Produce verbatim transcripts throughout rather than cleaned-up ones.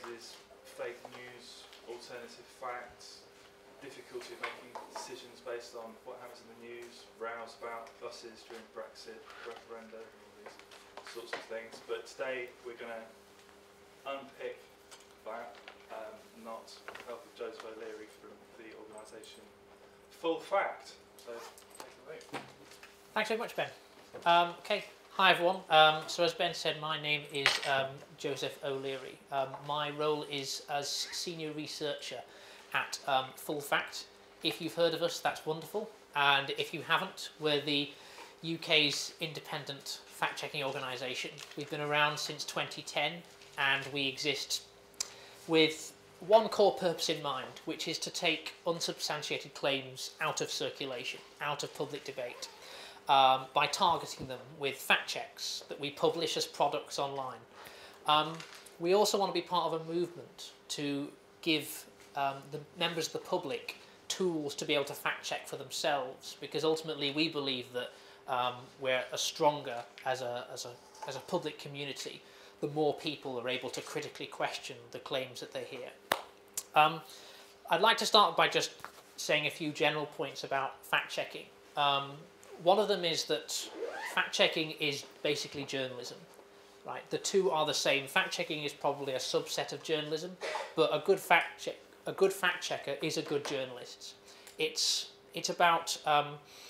is fake news, alternative facts, difficulty of making decisions based on what happens in the news, rows about buses during Brexit, referenda, all these sorts of things. But today we're going to unpick that, um, not help with Joseph O'Leary from the organisation Full Fact. So take it away. Thanks very much, Ben. Um, okay, hi everyone. Um, so as Ben said, my name is um, Joseph O'Leary. Um, my role is as senior researcher at um, Full Fact. If you've heard of us, that's wonderful. And if you haven't, we're the U K's independent fact-checking organisation. We've been around since twenty ten, and we exist with one core purpose in mind, which is to take unsubstantiated claims out of circulation, out of public debate, um, by targeting them with fact checks that we publish as products online. Um, we also want to be part of a movement to give um, the members of the public tools to be able to fact check for themselves, because ultimately we believe that um, we're a stronger as a, as, a, as a public community the more people are able to critically question the claims that they hear. Um, I'd like to start by just saying a few general points about fact-checking. Um, one of them is that fact-checking is basically journalism. Right? The two are the same. Fact-checking is probably a subset of journalism, but a good fact check, a good fact-checker is a good journalist. It's it's about um,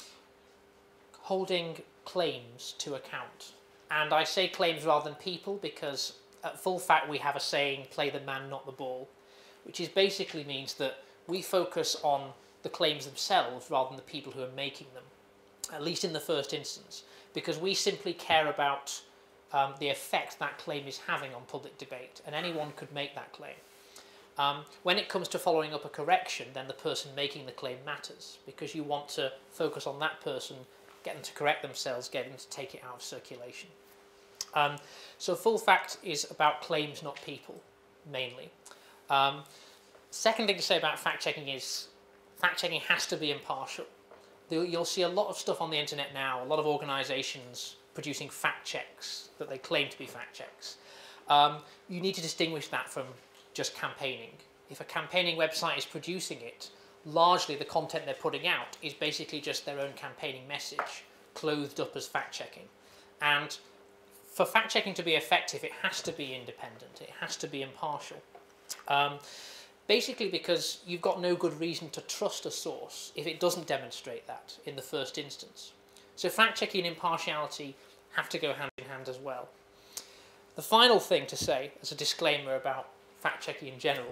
holding claims to account. And I say claims rather than people because at Full Fact we have a saying, play the man, not the ball, which is basically means that we focus on the claims themselves rather than the people who are making them, at least in the first instance, because we simply care about um, the effect that claim is having on public debate, and anyone could make that claim. Um, when it comes to following up a correction, then the person making the claim matters, because you want to focus on that person, get them to correct themselves, get them to take it out of circulation. Um, so Full Fact is about claims, not people, mainly. Um, second thing to say about fact-checking is fact-checking has to be impartial. You'll see a lot of stuff on the internet now, a lot of organisations producing fact checks that they claim to be fact checks. Um, you need to distinguish that from just campaigning. If a campaigning website is producing it, largely the content they're putting out is basically just their own campaigning message, clothed up as fact-checking. And for fact-checking to be effective, it has to be independent, it has to be impartial. Um, basically because you've got no good reason to trust a source if it doesn't demonstrate that in the first instance. So fact-checking and impartiality have to go hand in hand as well. The final thing to say, as a disclaimer about fact-checking in general,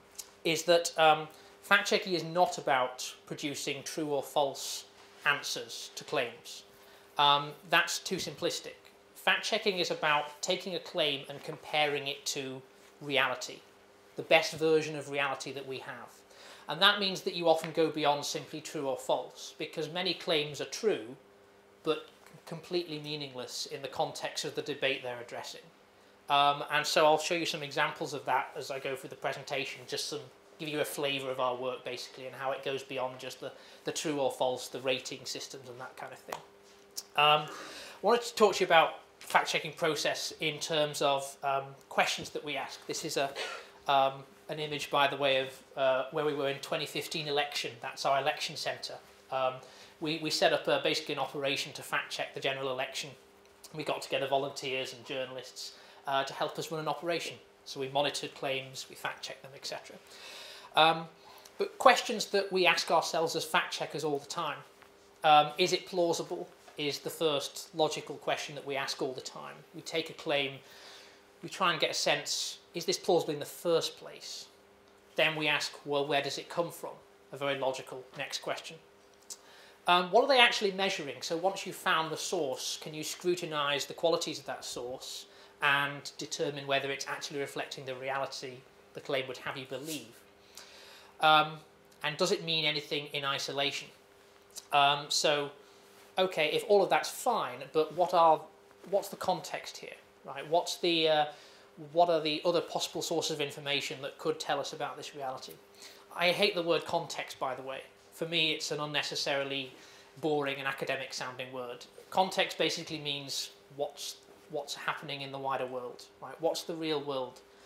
is that um, fact-checking is not about producing true or false answers to claims. Um, that's too simplistic. Fact-checking is about taking a claim and comparing it to reality, the best version of reality that we have. And that means that you often go beyond simply true or false, because many claims are true, but completely meaningless in the context of the debate they're addressing. Um, and so I'll show you some examples of that as I go through the presentation, just some give you a flavour of our work basically and how it goes beyond just the, the true or false, the rating systems and that kind of thing. Um, I wanted to talk to you about fact-checking process in terms of um, questions that we ask. This is a, um, an image, by the way, of uh, where we were in twenty fifteen election. That's our election centre. Um, we, we set up a, basically an operation to fact-check the general election. We got together volunteers and journalists uh, to help us run an operation. So we monitored claims, we fact-checked them, et cetera. Um, but questions that we ask ourselves as fact-checkers all the time. Um, is it plausible? Is the first logical question that we ask all the time. We take a claim, we try and get a sense, is this plausible in the first place? Then we ask, well, where does it come from? A very logical next question. Um, what are they actually measuring? So once you've found the source, can you scrutinise the qualities of that source and determine whether it's actually reflecting the reality the claim would have you believe? Um, and does it mean anything in isolation? Um, so, okay, if all of that's fine, but what are what's the context here, right? What's the uh, what are the other possible sources of information that could tell us about this reality? I hate the word context, by the way. For me, it's an unnecessarily boring and academic sounding word. Context basically means what's what's happening in the wider world, right? What's the real world?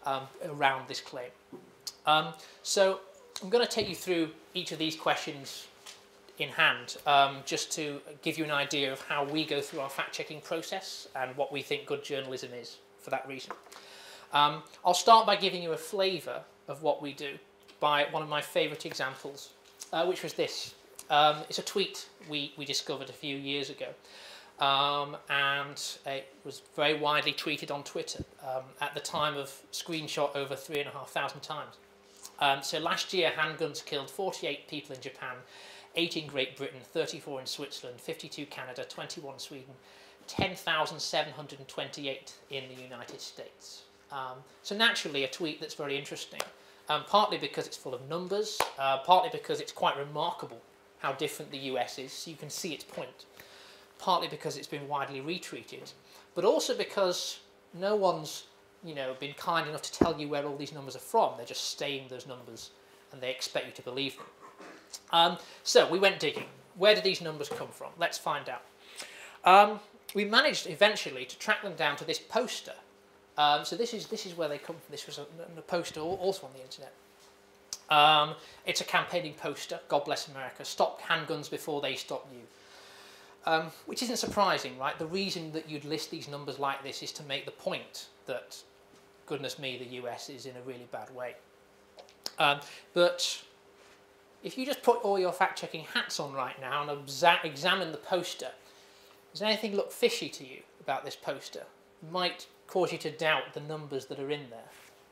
um, around this claim. Um, so I'm going to take you through each of these questions in hand, um, just to give you an idea of how we go through our fact-checking process and what we think good journalism is for that reason. Um, I'll start by giving you a flavour of what we do by one of my favourite examples, uh, which was this. Um, it's a tweet we, we discovered a few years ago, um, and it was very widely tweeted on Twitter, um, at the time of screenshot over three and a half thousand times. Um, so last year, handguns killed forty-eight people in Japan, eight in Great Britain, thirty-four in Switzerland, fifty-two Canada, twenty-one Sweden, ten thousand seven hundred twenty-eight in the United States. Um, so naturally a tweet that's very interesting, um, partly because it's full of numbers, uh, partly because it's quite remarkable how different the U S is, so you can see its point, partly because it's been widely retweeted, but also because no one's you know, been kind enough to tell you where all these numbers are from. They're just saying those numbers and they expect you to believe them. Um, so we went digging. Where did these numbers come from? Let's find out. Um, we managed eventually to track them down to this poster. Um, so this is, this is where they come from. This was a, a poster also on the internet. Um, it's a campaigning poster, God bless America, stop handguns before they stop you. Um, which isn't surprising, right? The reason that you'd list these numbers like this is to make the point that, goodness me, the U S is in a really bad way. Um, but if you just put all your fact-checking hats on right now and exa examine the poster, does anything look fishy to you about this poster? It might cause you to doubt the numbers that are in there.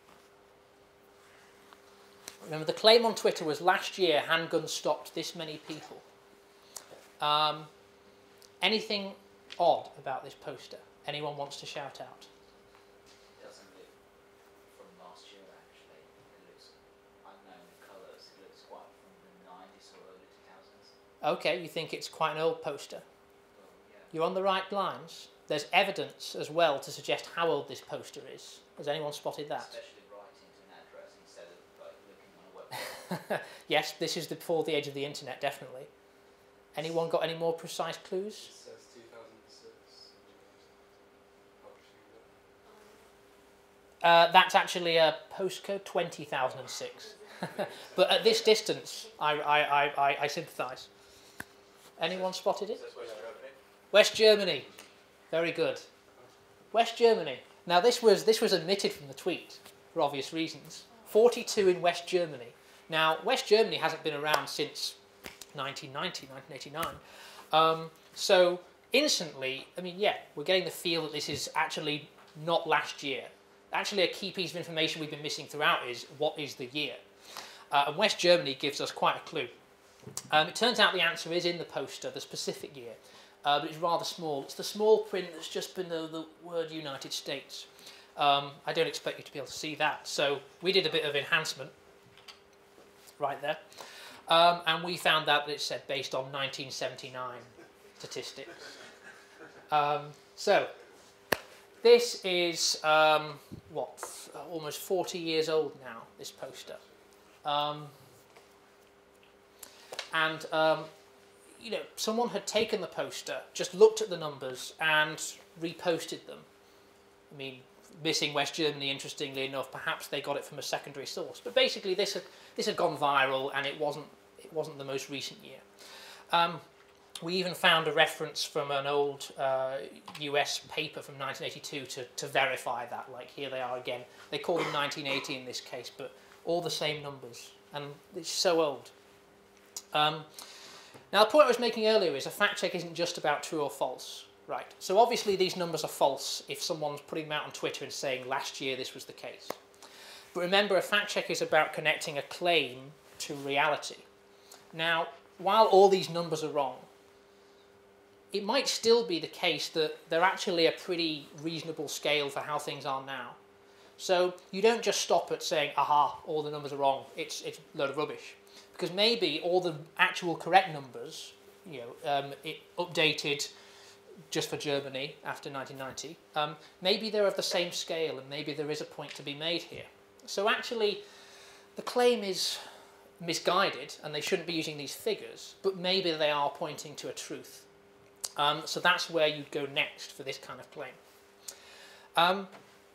Remember, the claim on Twitter was last year handguns stopped this many people. Um, anything odd about this poster? Anyone wants to shout out? It doesn't look from last year, actually. It looks unknown colours. It looks quite from the nineties or early two thousands. Okay, you think it's quite an old poster. Well, yeah. You're on the right lines. There's evidence as well to suggest how old this poster is. Has anyone spotted that? Especially writing to an address instead of like looking on a website. Yes, this is the, before the age of the internet, definitely. Anyone got any more precise clues? It says two thousand six. Uh, that's actually a postcode, twenty thousand six. But at this distance, I, I, I, I, I sympathise. Anyone spotted it? West Germany. Very good. West Germany. Now this was, this was omitted from the tweet for obvious reasons. forty-two in West Germany. Now, West Germany hasn't been around since nineteen ninety, nineteen eighty-nine. Um, so instantly, I mean, yeah, we're getting the feel that this is actually not last year. Actually, a key piece of information we've been missing throughout is what is the year? Uh, and West Germany gives us quite a clue. Um, it turns out the answer is in the poster, the specific year, uh, but it's rather small. It's the small print that's just below the word United States. Um, I don't expect you to be able to see that. So we did a bit of enhancement right there. Um, and we found out that it said based on nineteen seventy-nine statistics. Um, so this is, um, what, almost forty years old now, this poster. Um, and, um, you know, someone had taken the poster, just looked at the numbers and reposted them. I mean, missing West Germany, interestingly enough, perhaps they got it from a secondary source. But basically, this had, this had gone viral, and it wasn't, it wasn't the most recent year. Um, we even found a reference from an old uh, U S paper from nineteen eighty-two to, to verify that. Like, here they are again. They call them nineteen eighty in this case, but all the same numbers. And it's so old. Um, now, the point I was making earlier is a fact check isn't just about true or false. Right, so obviously these numbers are false if someone's putting them out on Twitter and saying last year this was the case. But remember, a fact check is about connecting a claim to reality. Now, while all these numbers are wrong, it might still be the case that they're actually a pretty reasonable scale for how things are now. So you don't just stop at saying, aha, all the numbers are wrong, it's, it's a load of rubbish. Because maybe all the actual correct numbers, you know, um, it updated just for Germany after nineteen ninety, um, maybe they're of the same scale and maybe there is a point to be made here. So actually, the claim is misguided and they shouldn't be using these figures, but maybe they are pointing to a truth. Um, so that's where you'd go next for this kind of claim. Um,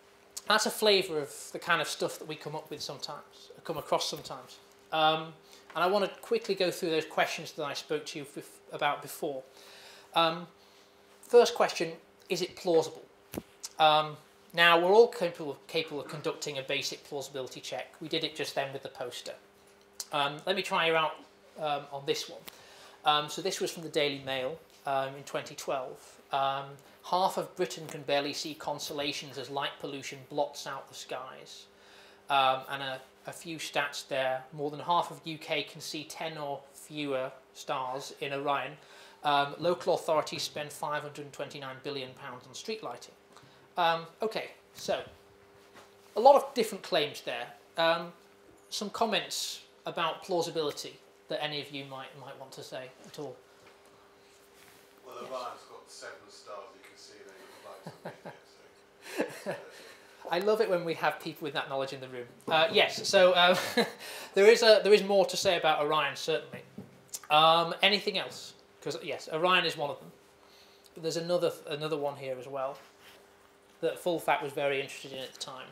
that's a flavour of the kind of stuff that we come up with sometimes, come across sometimes. Um, and I want to quickly go through those questions that I spoke to you bef- about before. Um, first question, is it plausible? Um, now, we're all capable, capable of conducting a basic plausibility check. We did it just then with the poster. Um, let me try you out um, on this one. Um, so this was from the Daily Mail um, in twenty twelve. Um, half of Britain can barely see constellations as light pollution blots out the skies. Um, and a, a few stats there. More than half of the U K can see ten or fewer stars in Orion. Um, local authorities spend five hundred twenty-nine billion pounds on street lighting. Um, okay, so a lot of different claims there. Um, some comments about plausibility that any of you might might want to say at all. Well, Orion's got seven stars you can see there, you can light some. I love it when we have people with that knowledge in the room. Uh, yes, so um, there is a there is more to say about Orion, certainly. Um, anything else? Because yes, Orion is one of them, but there's another another one here as well that Full Fact was very interested in at the time.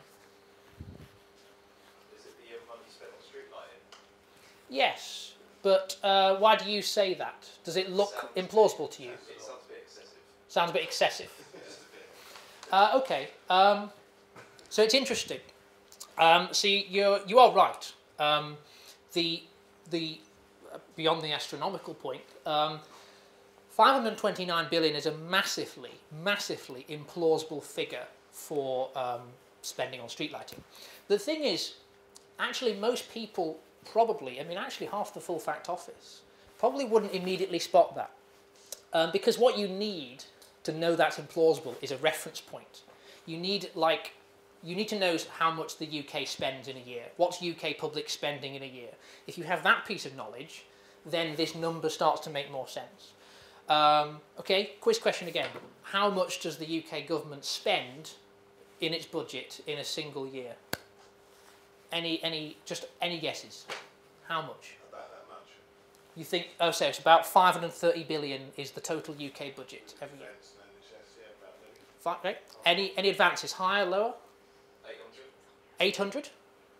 Is it the money spent on street lighting? Yes, but uh, why do you say that? Does it look Sounds implausible to you? It sounds a bit excessive. Sounds a bit excessive. Just a bit. Uh, okay, um, so it's interesting. Um, see, you're, you are right. Um, the the uh, beyond the astronomical point, um, five hundred twenty-nine billion is a massively, massively implausible figure for um, spending on street lighting. The thing is, actually, most people probably, I mean, actually, half the Full Fact office probably wouldn't immediately spot that, um, because what you need to know that's implausible is a reference point. You need like you need to know how much the U K spends in a year. What's U K public spending in a year? If you have that piece of knowledge, then this number starts to make more sense. Um, okay, quiz question again. How much does the U K government spend in its budget in a single year? Any any just any guesses? How much? About that much. You think? Oh, so it's about five hundred thirty billion is the total U K budget every year. Defence and N H S, yeah, about maybe. Fine, right. Any any advances? Higher, lower? eight hundred? Eight hundred.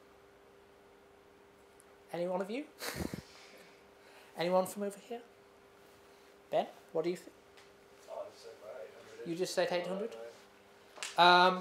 Any one of you? Anyone from over here? Ben, what do you think? I'd say about eight hundred. You just said eight hundred. Um,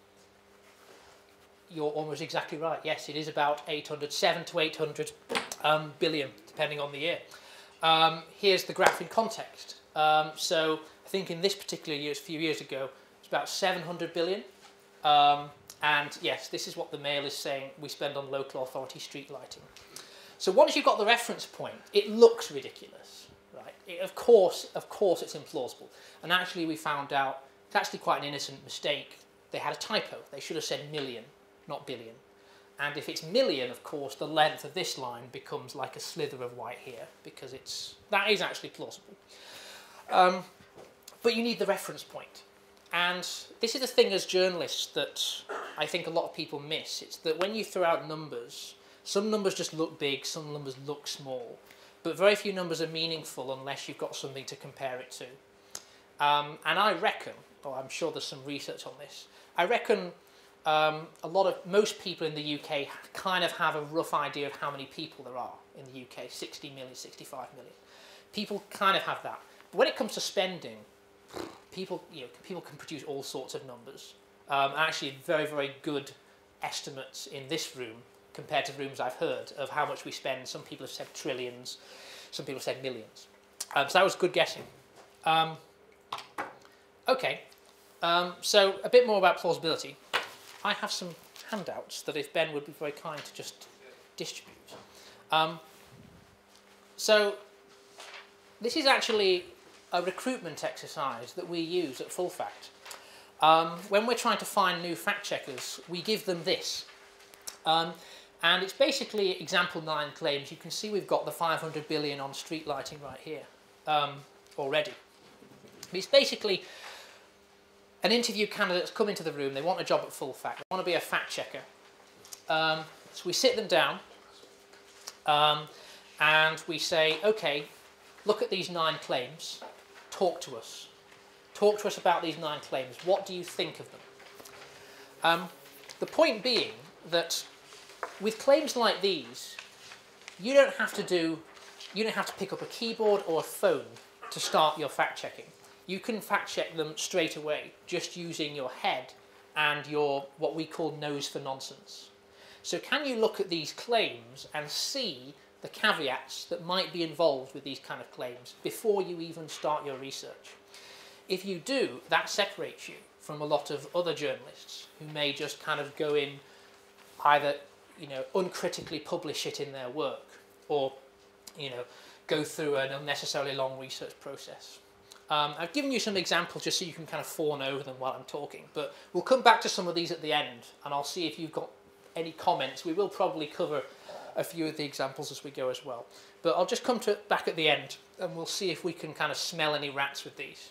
you're almost exactly right. Yes, it is about eight hundred, seven to eight hundred um, billion, depending on the year. Um, here's the graph in context. Um, so I think in this particular year, a few years ago, it's about seven hundred billion. Um, and yes, this is what the Mail is saying we spend on local authority street lighting. So once you've got the reference point, it looks ridiculous, right? It, of course, of course, it's implausible. And actually, we found out it's actually quite an innocent mistake. They had a typo. They should have said million, not billion. And if it's million, of course, the length of this line becomes like a slither of white here, because it's that is actually plausible. Um, but you need the reference point. And this is the thing as journalists that I think a lot of people miss. It's that when you throw out numbers, some numbers just look big, some numbers look small. But very few numbers are meaningful unless you've got something to compare it to. Um, and I reckon, or I'm sure there's some research on this, I reckon um, a lot of, most people in the U K kind of have a rough idea of how many people there are in the U K, sixty million, sixty-five million. People kind of have that. But when it comes to spending, people, you know, people can produce all sorts of numbers. Um, actually, very, very good estimates in this room compared to rooms I've heard of how much we spend. Some people have said trillions, some people have said millions. Um, so that was good guessing. Um, okay, um, so a bit more about plausibility. I have some handouts that if Ben would be very kind to just distribute. Um, so this is actually a recruitment exercise that we use at Full Fact. Um, when we're trying to find new fact checkers, we give them this. Um, and it's basically example nine claims. You can see we've got the five hundred billion on street lighting right here um, already. It's basically an interview candidate's come into the room, they want a job at Full Fact, they want to be a fact checker. Um, so we sit them down um, and we say, okay, look at these nine claims, talk to us. Talk to us about these nine claims. What do you think of them? Um, The point being that with claims like these, you don't have to do, you don't have to pick up a keyboard or a phone to start your fact checking. You can fact check them straight away, just using your head and your, what we call nose for nonsense. So can you look at these claims and see the caveats that might be involved with these kind of claims before you even start your research? If you do, that separates you from a lot of other journalists who may just kind of go in, either, you know, uncritically publish it in their work, or, you know, go through an unnecessarily long research process. Um, I've given you some examples just so you can kind of fawn over them while I'm talking, but we'll come back to some of these at the end, and I'll see if you've got any comments. We will probably cover a few of the examples as we go as well, but I'll just come to it back at the end, and we'll see if we can kind of smell any rats with these.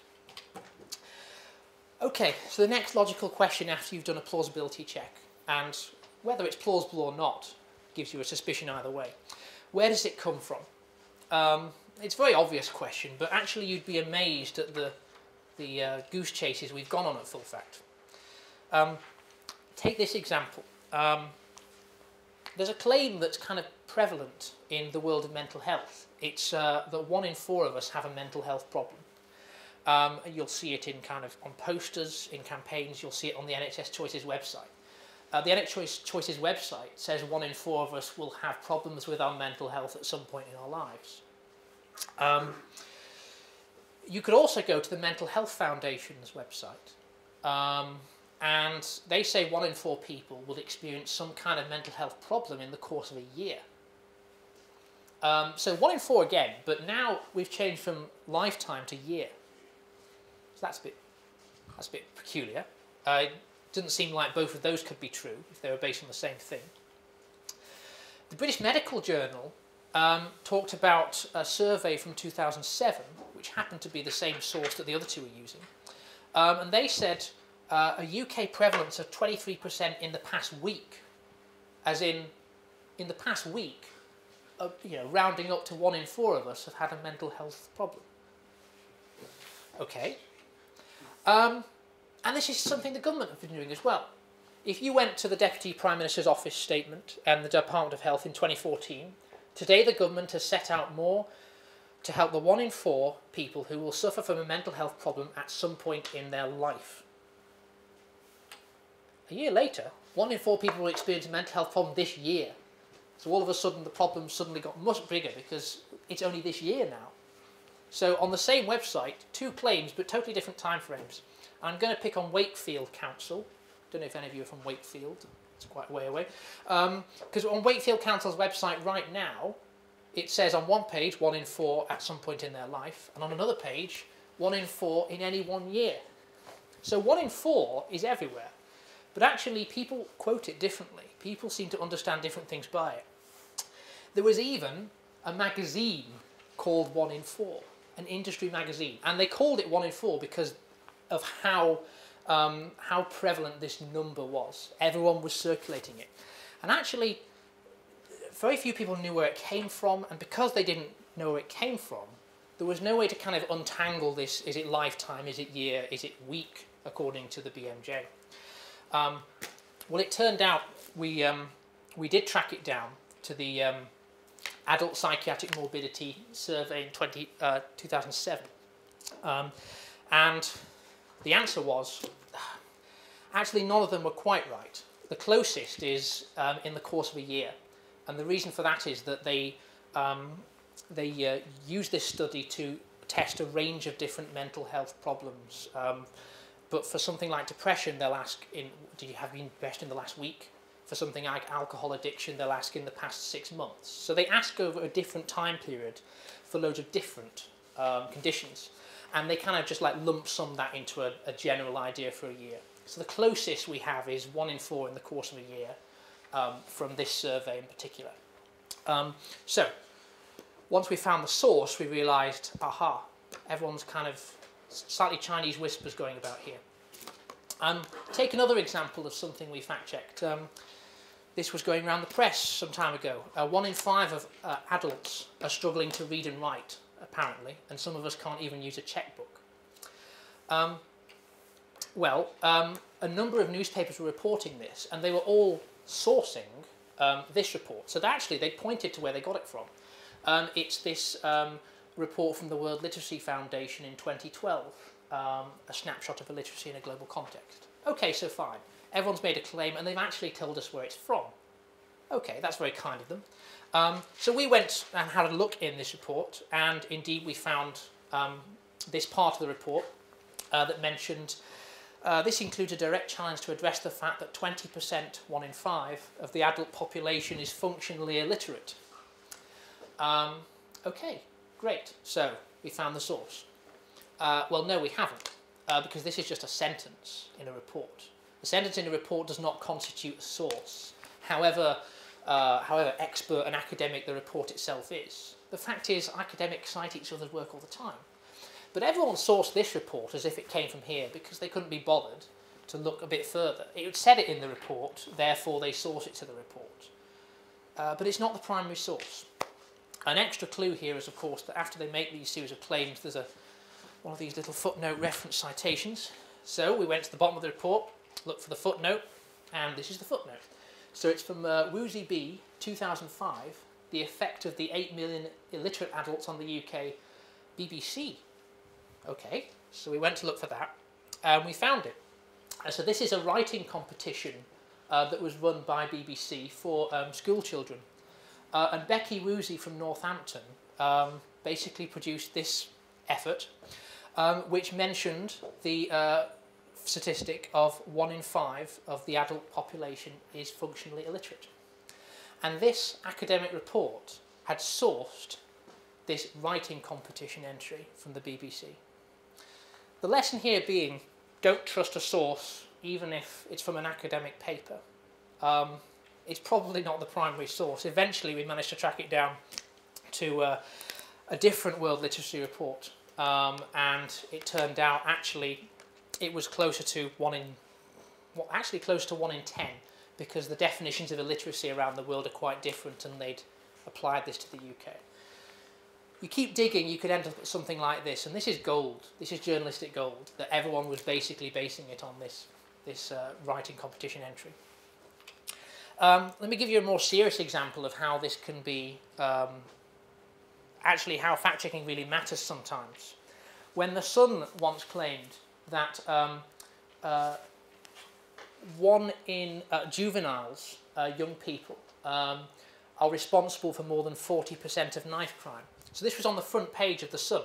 Okay, so the next logical question after you've done a plausibility check, and whether it's plausible or not gives you a suspicion either way. Where does it come from? Um, it's a very obvious question, but actually you'd be amazed at the, the uh, goose chases we've gone on at Full Fact. Um, take this example. Um, there's a claim that's kind of prevalent in the world of mental health. It's uh, that one in four of us have a mental health problem. Um, you'll see it in kind of on posters, in campaigns. You'll see it on the N H S Choices website. Uh, the N H S Choices website says one in four of us will have problems with our mental health at some point in our lives. Um, you could also go to the Mental Health Foundation's website, um, and they say one in four people will experience some kind of mental health problem in the course of a year. Um, so one in four again, but now we've changed from lifetime to year. So that's a bit, that's a bit peculiar. Uh, it doesn't seem like both of those could be true if they were based on the same thing. The British Medical Journal um, talked about a survey from two thousand seven, which happened to be the same source that the other two are using. Um, and they said uh, a U K prevalence of twenty-three percent in the past week, as in, in the past week, uh, you know, rounding up to one in four of us have had a mental health problem. Okay. Um, and this is something the government have been doing as well. If you went to the Deputy Prime Minister's office statement and the Department of Health in twenty fourteen, today the government has set out more to help the one in four people who will suffer from a mental health problem at some point in their life. A year later, one in four people will experience a mental health problem this year. So all of a sudden the problem suddenly got much bigger because it's only this year now. So on the same website, two claims, but totally different timeframes. I'm going to pick on Wakefield Council. Don't know if any of you are from Wakefield. It's quite a way away. Because um, on Wakefield Council's website right now, it says on one page, one in four at some point in their life, and on another page, one in four in any one year. So one in four is everywhere. But actually, people quote it differently. People seem to understand different things by it. There was even a magazine called One in Four, an industry magazine, and they called it One in Four because of how um, how prevalent this number was. Everyone was circulating it, and actually, very few people knew where it came from, and because they didn't know where it came from, there was no way to kind of untangle this. Is it lifetime? Is it year? Is it week? According to the B M J. Um, well, it turned out we um, we did track it down to the um, Adult Psychiatric Morbidity Survey in twenty, uh, two thousand seven. Um, and the answer was, actually none of them were quite right. The closest is um, in the course of a year. And the reason for that is that they, um, they uh, use this study to test a range of different mental health problems. Um, but for something like depression, they'll ask, in, did you have been depressed in the last week? For something like alcohol addiction, they'll ask in the past six months. So they ask over a different time period for loads of different um, conditions. And they kind of just like lump sum that into a, a general idea for a year. So the closest we have is one in four in the course of a year um, from this survey in particular. Um, so once we found the source, we realised, aha, everyone's kind of slightly Chinese whispers going about here. Um, take another example of something we fact-checked. Um, this was going around the press some time ago. Uh, one in five of uh, adults are struggling to read and write, apparently, and some of us can't even use a checkbook. Um, well, um, a number of newspapers were reporting this, and they were all sourcing um, this report. So they actually, they pointed to where they got it from. Um, it's this um, report from the World Literacy Foundation in twenty twelve, um, a snapshot of illiteracy in a global context. Okay, so fine. Everyone's made a claim, and they've actually told us where it's from. Okay, that's very kind of them. Um, so we went and had a look in this report, and indeed we found um, this part of the report uh, that mentioned uh, this includes a direct challenge to address the fact that twenty percent, one in five, of the adult population is functionally illiterate. Um, okay, great. So we found the source. Uh, well, no, we haven't, uh, because this is just a sentence in a report. A sentence in a report does not constitute a source, however, uh, however expert and academic the report itself is. The fact is, academics cite each other's work all the time. But everyone sourced this report as if it came from here because they couldn't be bothered to look a bit further. It said it in the report, therefore they source it to the report. Uh, but it's not the primary source. An extra clue here is, of course, that after they make these series of claims, there's a, one of these little footnote reference citations. So we went to the bottom of the report, looked for the footnote, and this is the footnote. So it's from uh, Woozy B, two thousand five, the effect of the eight million illiterate adults on the U K, B B C. Okay, so we went to look for that, and we found it. Uh, so this is a writing competition uh, that was run by B B C for um, school children. Uh, and Becky Woozy from Northampton um, basically produced this effort, um, which mentioned the uh, statistic of one in five of the adult population is functionally illiterate. And this academic report had sourced this writing competition entry from the B B C. The lesson here being, don't trust a source even if it's from an academic paper. Um, it's probably not the primary source. Eventually we managed to track it down to uh, a different World Literacy report, um, and it turned out actually it was closer to one in, well, actually closer to one in ten, because the definitions of illiteracy around the world are quite different, and they'd applied this to the U K. You keep digging, you could end up at something like this, and this is gold. This is journalistic gold, that everyone was basically basing it on this, this uh, writing competition entry. Um, let me give you a more serious example of how this can be, um, actually how fact-checking really matters sometimes. When The Sun once claimed that um, uh, one in uh, juveniles, uh, young people, um, are responsible for more than forty percent of knife crime. So this was on the front page of The Sun.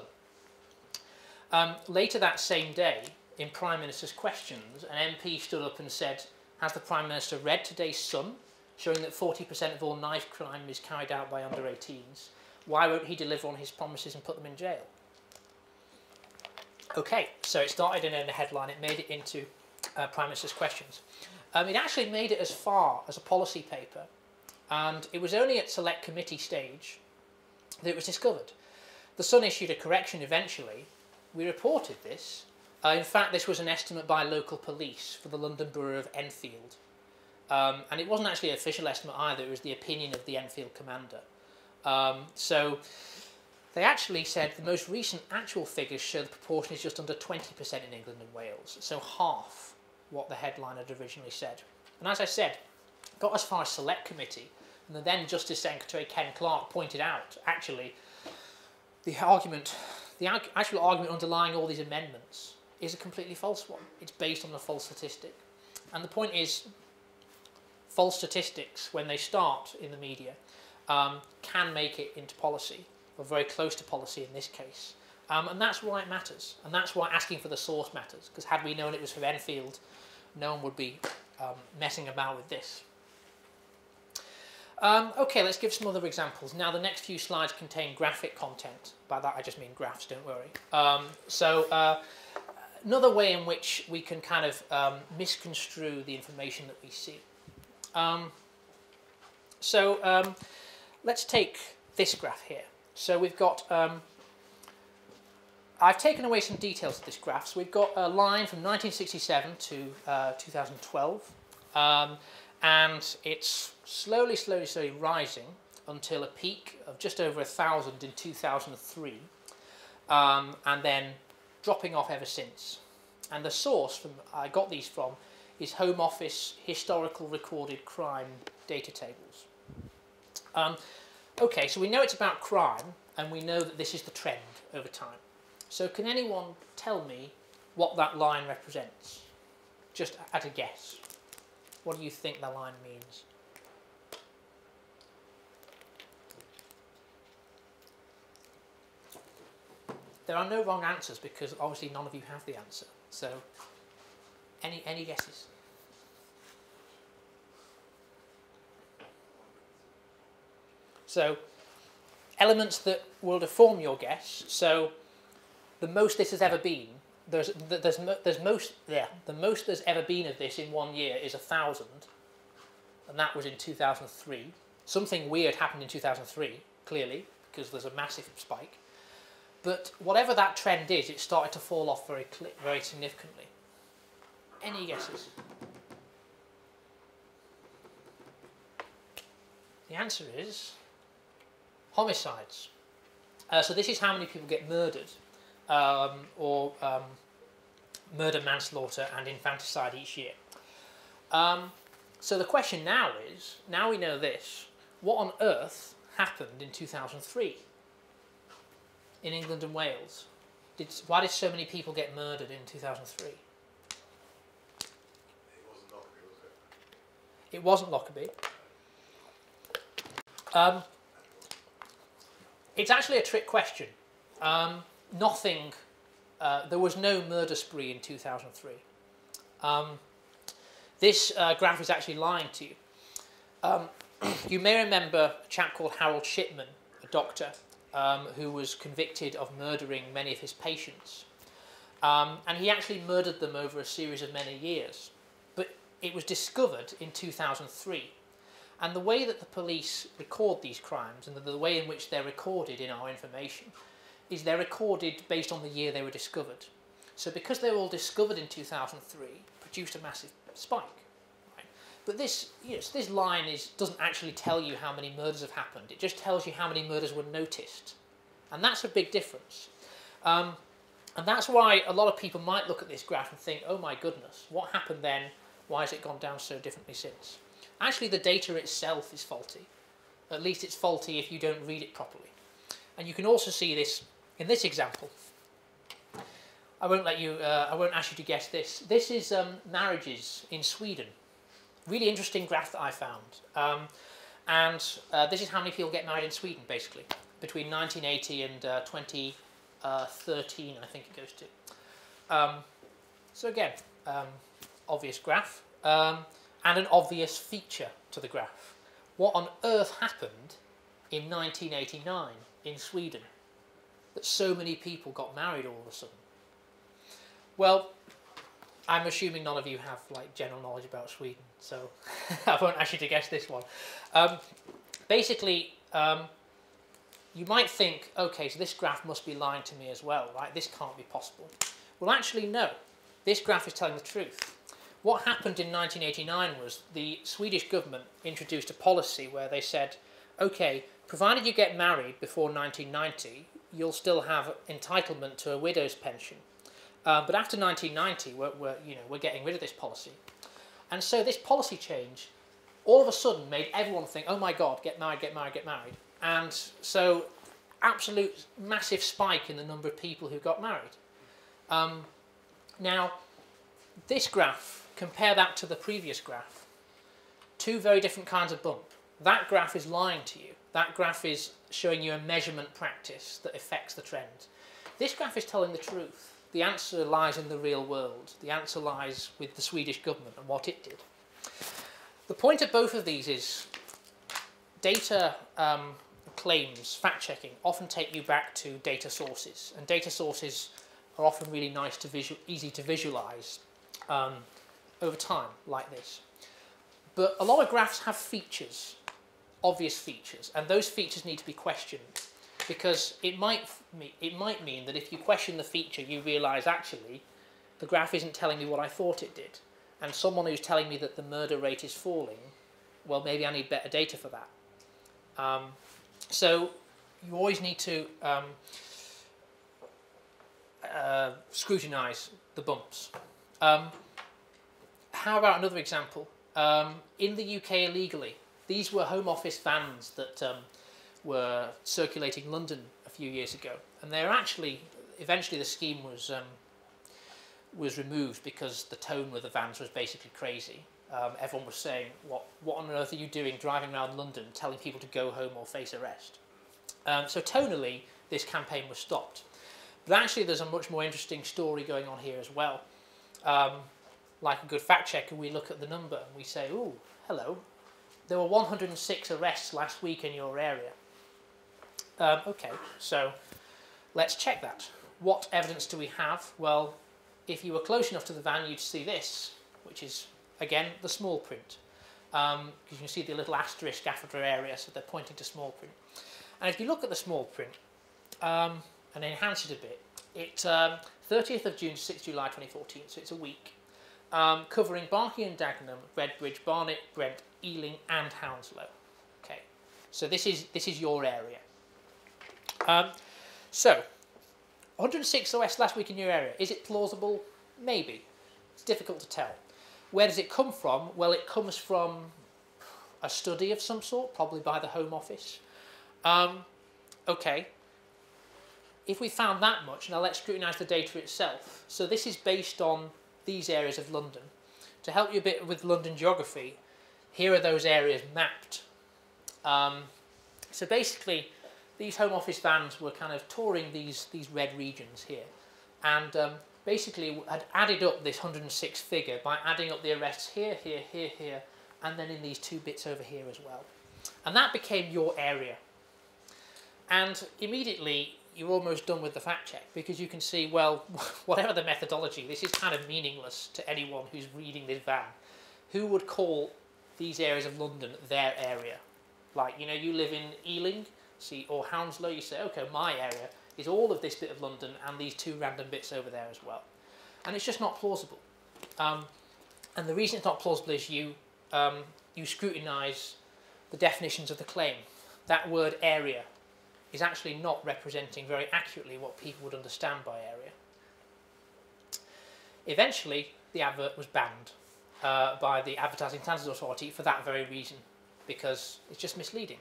Um, later that same day, in Prime Minister's Questions, an M P stood up and said, has the Prime Minister read today's Sun, showing that forty percent of all knife crime is carried out by under eighteens? Why won't he deliver on his promises and put them in jail? Okay, so it started in a headline, it made it into uh, Prime Minister's Questions. Um, it actually made it as far as a policy paper, and it was only at select committee stage that it was discovered. The Sun issued a correction eventually. We reported this. Uh, in fact, this was an estimate by local police for the London Borough of Enfield. Um, and it wasn't actually an official estimate either, it was the opinion of the Enfield commander. Um, so they actually said the most recent actual figures show the proportion is just under twenty percent in England and Wales, so half what the headline had originally said. And as I said, got as far as select committee, and the then Justice Secretary Ken Clarke pointed out, actually, the argument, the actual argument underlying all these amendments is a completely false one. It's based on a false statistic. And the point is, false statistics, when they start in the media, um, can make it into policy, or very close to policy in this case. Um, and that's why it matters. And that's why asking for the source matters. Because had we known it was from Enfield, no one would be um, messing about with this. Um, okay, let's give some other examples. Now, the next few slides contain graphic content. By that, I just mean graphs, don't worry. Um, so, uh, another way in which we can kind of um, misconstrue the information that we see. Um, so, um, let's take this graph here. So, we've got... Um, I've taken away some details of this graph. So, we've got a line from nineteen sixty-seven to uh, two thousand twelve. Um, and it's slowly, slowly, slowly rising until a peak of just over a thousand in two thousand three, um, and then dropping off ever since. And the source from I got these from is Home Office historical recorded crime data tables. Um, okay, so we know it's about crime, and we know that this is the trend over time. So can anyone tell me what that line represents? Just at a guess. What do you think the line means? There are no wrong answers because obviously none of you have the answer. So, any any guesses? So, elements that will deform your guess. So, the most this has ever been. There's there's there's most yeah the most there's ever been of this in one year is a thousand, and that was in two thousand three. Something weird happened in two thousand three, clearly, because there's a massive spike. But whatever that trend is, it started to fall off very very significantly. Any guesses? The answer is homicides. Uh, so this is how many people get murdered, um, or um, murder, manslaughter, and infanticide each year. Um, so the question now is, now we know this, what on earth happened in two thousand three? In England and Wales? Did, why did so many people get murdered in two thousand three? It wasn't Lockerbie, was it? It wasn't Lockerbie. Um, it's actually a trick question. Um, nothing, uh, there was no murder spree in two thousand three. Um, this uh, graph is actually lying to you. Um, you may remember a chap called Harold Shipman, a doctor, Um, who was convicted of murdering many of his patients. Um, and he actually murdered them over a series of many years. But it was discovered in two thousand three. And the way that the police record these crimes, and the, the way in which they're recorded in our information, is they're recorded based on the year they were discovered. So because they were all discovered in two thousand three, produced a massive spike. Right? But this, yes, this line is, doesn't actually tell you how many murders have happened. It just tells you how many murders were noticed. And that's a big difference. Um, and that's why a lot of people might look at this graph and think, oh my goodness, what happened then? Why has it gone down so differently since? Actually, the data itself is faulty. At least it's faulty if you don't read it properly. And you can also see this in this example. I won't let you, uh, I won't ask you to guess this. This is um, marriages in Sweden. Really interesting graph that I found. Um, and uh, this is how many people get married in Sweden, basically, between nineteen eighty and uh, twenty thirteen, I think it goes to. Um, so again, um, obvious graph, um, and an obvious feature to the graph. What on earth happened in nineteen eighty-nine in Sweden that so many people got married all of a sudden? Well, I'm assuming none of you have like general knowledge about Sweden, so I won't ask you to guess this one. Um, basically, um, you might think, okay, so this graph must be lying to me as well, right? This can't be possible. Well, actually, no. This graph is telling the truth. What happened in nineteen eighty-nine was the Swedish government introduced a policy where they said, okay, provided you get married before nineteen ninety, you'll still have entitlement to a widow's pension. Uh, but after nineteen ninety, we're, we're, you know, we're getting rid of this policy. And so this policy change all of a sudden made everyone think, oh my God, get married, get married, get married. And so absolute massive spike in the number of people who got married. Um, now, this graph, compare that to the previous graph. Two very different kinds of bump. That graph is lying to you. That graph is showing you a measurement practice that affects the trend. This graph is telling the truth. The answer lies in the real world. The answer lies with the Swedish government and what it did. The point of both of these is data um, claims, fact-checking, often take you back to data sources. And data sources are often really nice to visual, easy to visualize um, over time, like this. But a lot of graphs have features, obvious features, and those features need to be questioned. Because it might, it might mean that if you question the feature, you realise, actually, the graph isn't telling me what I thought it did. And someone who's telling me that the murder rate is falling, well, maybe I need better data for that. Um, so you always need to um, uh, scrutinise the bumps. Um, how about another example? Um, in the U K illegally, these were Home Office vans that um, were circulating London a few years ago, and they're actually, eventually the scheme was um, was removed because the tone with the vans was basically crazy. Um, everyone was saying, what, what on earth are you doing driving around London telling people to go home or face arrest? Um, so tonally, this campaign was stopped. But actually there's a much more interesting story going on here as well. Um, like a good fact checker, we look at the number and we say, oh, hello, there were one hundred six arrests last week in your area. Um, okay, so let's check that. What evidence do we have? Well, if you were close enough to the van, you'd see this, which is, again, the small print. Because um, you can see the little asterisk after area, so they're pointing to small print. And if you look at the small print um, and enhance it a bit, it's um, thirtieth of June to sixth of July twenty fourteen, so it's a week, um, covering Barking and Dagenham, Redbridge, Barnet, Brent, Ealing and Hounslow. Okay, so this is, this is your area. Um, so, one hundred six arrests last week in your area. Is it plausible? Maybe. It's difficult to tell. Where does it come from? Well, it comes from a study of some sort, probably by the Home Office. Um, okay. If we found that much, now let's scrutinise the data itself. So this is based on these areas of London. To help you a bit with London geography, here are those areas mapped. Um, so basically, these Home Office vans were kind of touring these, these red regions here, and um, basically had added up this one hundred six figure by adding up the arrests here, here, here, here, and then in these two bits over here as well. And that became your area. And immediately, you're almost done with the fact check, because you can see, well, whatever the methodology, this is kind of meaningless to anyone who's reading this van. Who would call these areas of London their area? Like, you know, you live in Ealing, see, or Hounslow, you say, okay, my area is all of this bit of London and these two random bits over there as well. And it's just not plausible. Um, and the reason it's not plausible is you, um, you scrutinise the definitions of the claim. That word area is actually not representing very accurately what people would understand by area. Eventually, the advert was banned uh, by the Advertising Standards Authority for that very reason, because it's just misleading.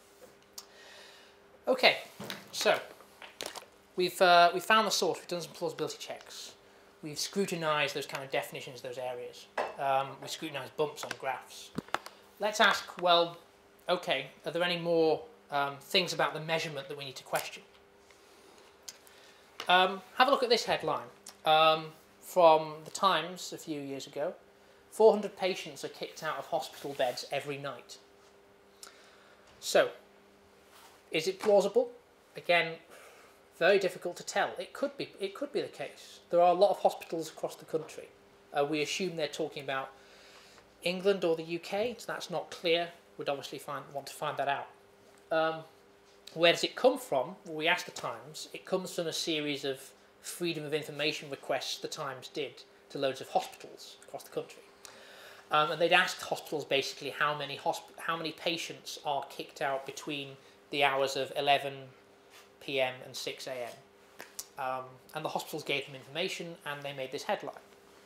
Okay, so we've uh, we've found the source. We've done some plausibility checks. We've scrutinised those kind of definitions, those areas. Um, we've scrutinised bumps on graphs. Let's ask, well, okay, are there any more um, things about the measurement that we need to question? Um, have a look at this headline um, from the Times a few years ago. four hundred patients are kicked out of hospital beds every night. So, is it plausible? Again, very difficult to tell. It could be. It could be the case. There are a lot of hospitals across the country. Uh, we assume they're talking about England or the U K, so that's not clear. We'd obviously find, want to find that out. Um, where does it come from? Well, we asked the Times. It comes from a series of freedom of information requests the Times did to loads of hospitals across the country. Um, and they'd asked hospitals basically how many hosp how many patients are kicked out between the hours of eleven p m and six a m Um, and the hospitals gave them information and they made this headline.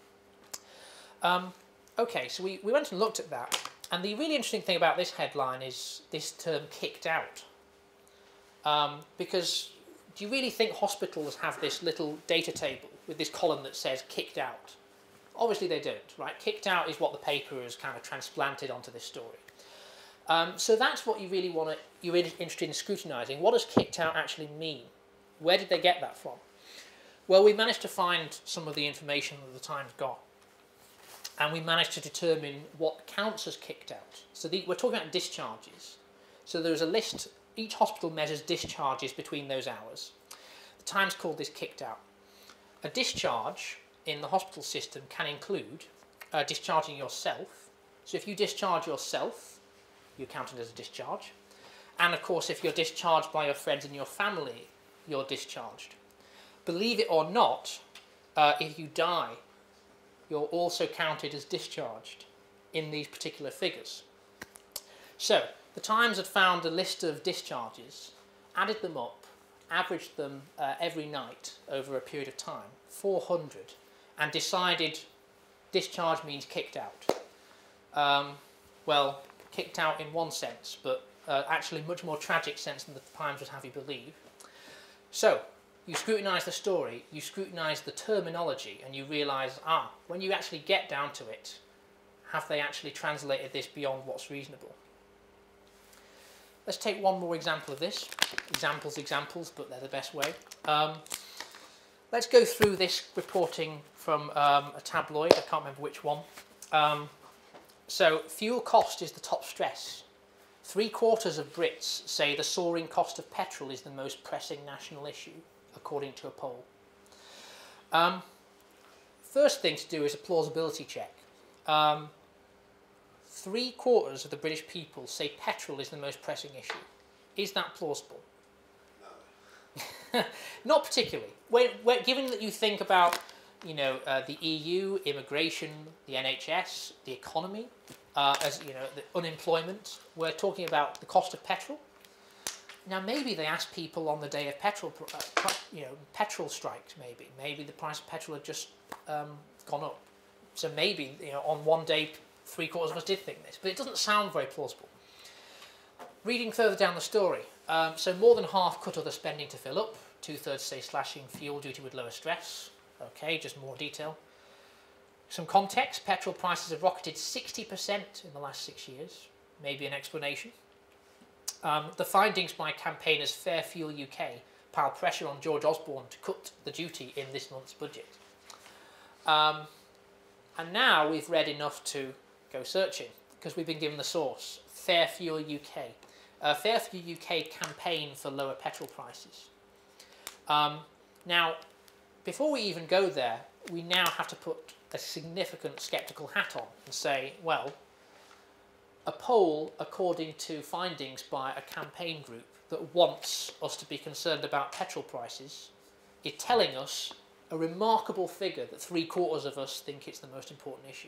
Um, okay, so we, we went and looked at that. And the really interesting thing about this headline is this term kicked out. Um, because do you really think hospitals have this little data table with this column that says kicked out? Obviously they don't, right? Kicked out is what the paper has kind of transplanted onto this story. Um, so that's what you really want to, you're interested in scrutinising. What does kicked out actually mean? Where did they get that from? Well, we managed to find some of the information that the Times got. And we managed to determine what counts as kicked out. So the, we're talking about discharges. So there's a list, each hospital measures discharges between those hours. The Times called this kicked out. A discharge in the hospital system can include uh, discharging yourself. So if you discharge yourself, you're counted as a discharge. And of course, if you're discharged by your friends and your family, you're discharged. Believe it or not, uh, if you die, you're also counted as discharged in these particular figures. So, the Times had found a list of discharges, added them up, averaged them uh, every night over a period of time, four hundred, and decided discharge means kicked out. Um, well, kicked out in one sense, but uh, actually much more tragic sense than the Times would have you believe. So, you scrutinise the story, you scrutinise the terminology, and you realise, ah, when you actually get down to it, have they actually translated this beyond what's reasonable? Let's take one more example of this. Examples, examples, but they're the best way. Um, let's go through this reporting from um, a tabloid, I can't remember which one. Um, so, fuel cost is the top stress. Three quarters of Brits say the soaring cost of petrol is the most pressing national issue, according to a poll. Um, first thing to do is a plausibility check. Um, three quarters of the British people say petrol is the most pressing issue. Is that plausible? No. Not particularly. When, when, given that you think about, you know, uh, the E U, immigration, the N H S, the economy, uh, as you know, the unemployment, we're talking about the cost of petrol. Now, maybe they asked people on the day of petrol, uh, you know, petrol strikes. Maybe, maybe the price of petrol had just um, gone up. So maybe, you know, on one day, three quarters of us did think this, but it doesn't sound very plausible. Reading further down the story, um, so more than half cut other spending to fill up. Two thirds say slashing fuel duty with lower stress. Okay, just more detail. Some context: petrol prices have rocketed sixty percent in the last six years. Maybe an explanation. Um, the findings by campaigners Fair Fuel U K pile pressure on George Osborne to cut the duty in this month's budget. Um, and now we've read enough to go searching, because we've been given the source, Fair Fuel U K. Uh, Fair Fuel U K campaign for lower petrol prices. Um, now, before we even go there, we now have to put a significant sceptical hat on and say, well, a poll according to findings by a campaign group that wants us to be concerned about petrol prices is telling us a remarkable figure that three quarters of us think it's the most important issue.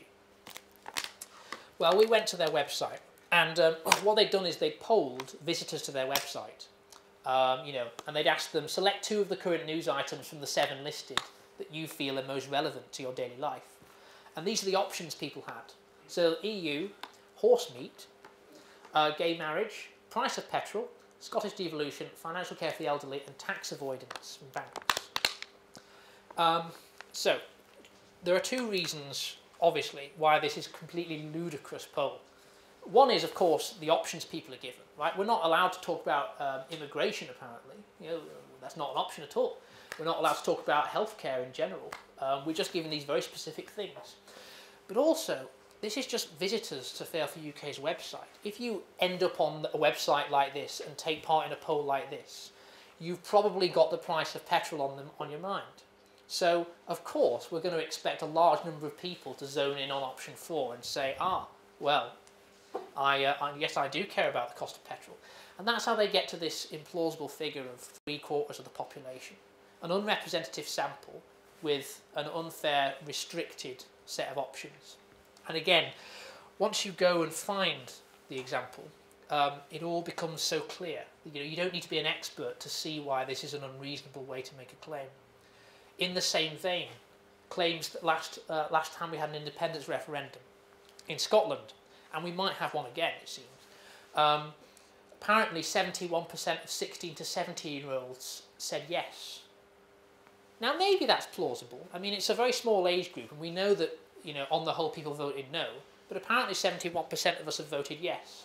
Well, we went to their website, and um, what they'd done is they'd polled visitors to their website, um, you know, and they'd asked them, select two of the current news items from the seven listed that you feel are most relevant to your daily life. And these are the options people had. So E U, horse meat, uh, gay marriage, price of petrol, Scottish devolution, financial care for the elderly, and tax avoidance from banks. Um, so, there are two reasons, obviously, why this is a completely ludicrous poll. One is, of course, the options people are given. Right? We're not allowed to talk about um, immigration, apparently. You know, that's not an option at all. We're not allowed to talk about healthcare in general. Um, we're just given these very specific things. But also, this is just visitors to Fair Fuel U K's website. If you end up on a website like this and take part in a poll like this, you've probably got the price of petrol on them on your mind. So, of course, we're going to expect a large number of people to zone in on option four and say, ah, well, I, uh, I, yes, I do care about the cost of petrol. And that's how they get to this implausible figure of three quarters of the population. An unrepresentative sample with an unfair, restricted set of options. And again, once you go and find the example, um, it all becomes so clear. You know, you don't need to be an expert to see why this is an unreasonable way to make a claim. In the same vein, claims that last, uh, last time we had an independence referendum in Scotland, and we might have one again, it seems, um, apparently seventy-one percent of sixteen to seventeen year olds said yes. Now, maybe that's plausible. I mean, it's a very small age group, and we know that, you know, on the whole, people voted no, but apparently seventy-one percent of us have voted yes.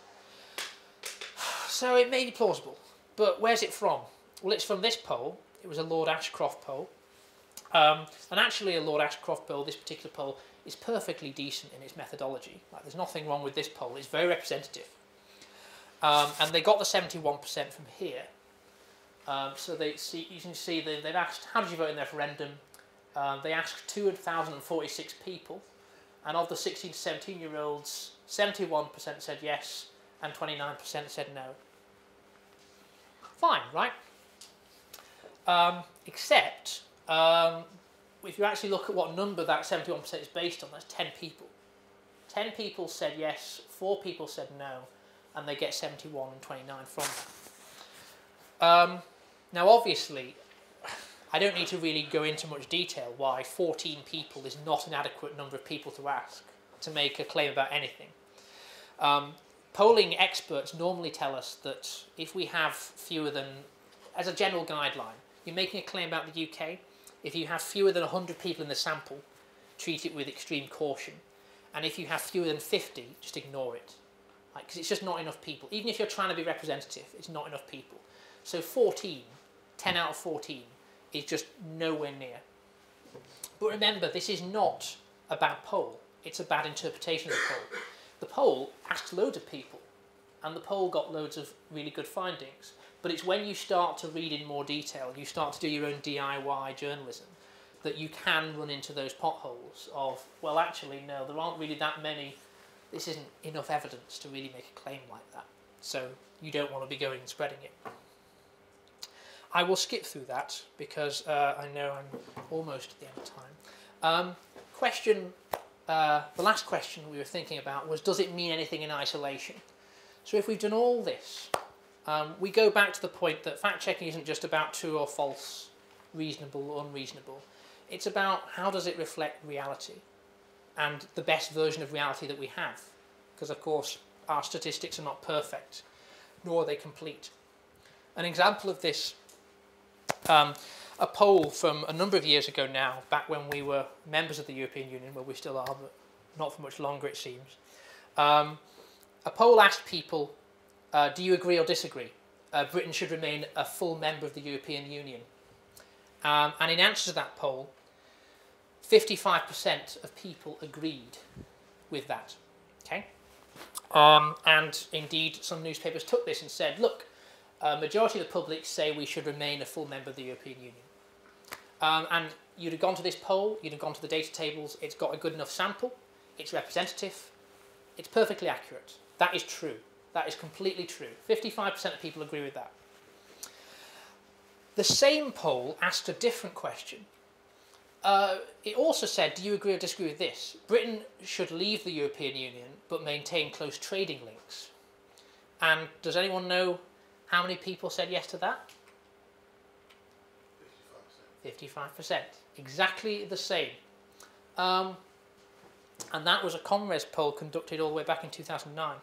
So it may be plausible, but where's it from? Well, it's from this poll. It was a Lord Ashcroft poll. Um, and actually, a Lord Ashcroft poll, this particular poll, is perfectly decent in its methodology. Like, there's nothing wrong with this poll. It's very representative. Um, and they got the seventy-one percent from here. Um, so they see, you can see they, they've asked, how did you vote in the referendum? Um, they asked two thousand forty-six people, and of the sixteen to seventeen year olds, seventy-one percent said yes, and twenty-nine percent said no. Fine, right? Um, except, um, if you actually look at what number that seventy-one percent is based on, that's ten people. ten people said yes, four people said no, and they get seventy-one and twenty-nine from that. Um, now, obviously, I don't need to really go into much detail why fourteen people is not an adequate number of people to ask to make a claim about anything. Um, polling experts normally tell us that if we have fewer than, as a general guideline, you're making a claim about the U K, if you have fewer than one hundred people in the sample, treat it with extreme caution. And if you have fewer than fifty, just ignore it. Because it's just not enough people. Even if you're trying to be representative, it's not enough people. So fourteen, ten out of fourteen, is just nowhere near. But remember, this is not a bad poll. It's a bad interpretation of the poll. The poll asked loads of people, and the poll got loads of really good findings. But it's when you start to read in more detail, and you start to do your own D I Y journalism, that you can run into those potholes of, well, actually, no, there aren't really that many. This isn't enough evidence to really make a claim like that. So you don't want to be going and spreading it. I will skip through that because uh, I know I'm almost at the end of time. Um, question, uh, the last question we were thinking about was, does it mean anything in isolation? So if we've done all this, um, we go back to the point that fact-checking isn't just about true or false, reasonable or unreasonable. It's about how does it reflect reality and the best version of reality that we have. Because, of course, our statistics are not perfect, nor are they complete. An example of this, um, a poll from a number of years ago now, back when we were members of the European Union, where we still are, but not for much longer it seems. Um, a poll asked people, uh, do you agree or disagree? Uh, Britain should remain a full member of the European Union. Um, and in answer to that poll, fifty-five percent of people agreed with that. Okay, um, and indeed some newspapers took this and said, look, a majority of the public say we should remain a full member of the European Union. Um, and you'd have gone to this poll, you'd have gone to the data tables, it's got a good enough sample, it's representative, it's perfectly accurate. That is true. That is completely true. fifty-five percent of people agree with that. The same poll asked a different question. Uh, it also said, do you agree or disagree with this? Britain should leave the European Union but maintain close trading links. And does anyone know how many people said yes to that? fifty-five percent. Exactly the same. Um, and that was a Comres poll conducted all the way back in two thousand nine.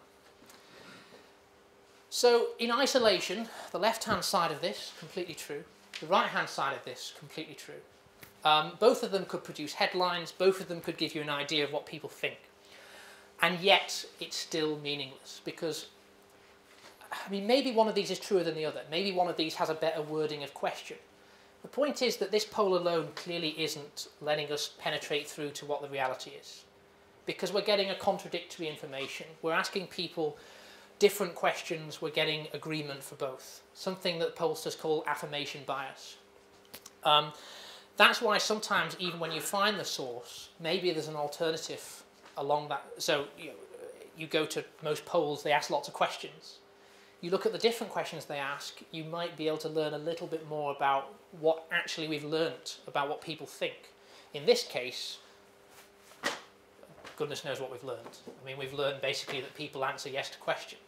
So in isolation, the left-hand side of this, completely true. The right-hand side of this, completely true. Um, both of them could produce headlines, both of them could give you an idea of what people think. And yet, it's still meaningless because, I mean, maybe one of these is truer than the other. Maybe one of these has a better wording of question. The point is that this poll alone clearly isn't letting us penetrate through to what the reality is. Because we're getting a contradictory information. We're asking people different questions, we're getting agreement for both. Something that pollsters call affirmation bias. Um, That's why sometimes, even when you find the source, maybe there's an alternative along that. So you know, you go to most polls, they ask lots of questions. You look at the different questions they ask, you might be able to learn a little bit more about what actually we've learnt about what people think. In this case, goodness knows what we've learnt. I mean, we've learned basically that people answer yes to questions.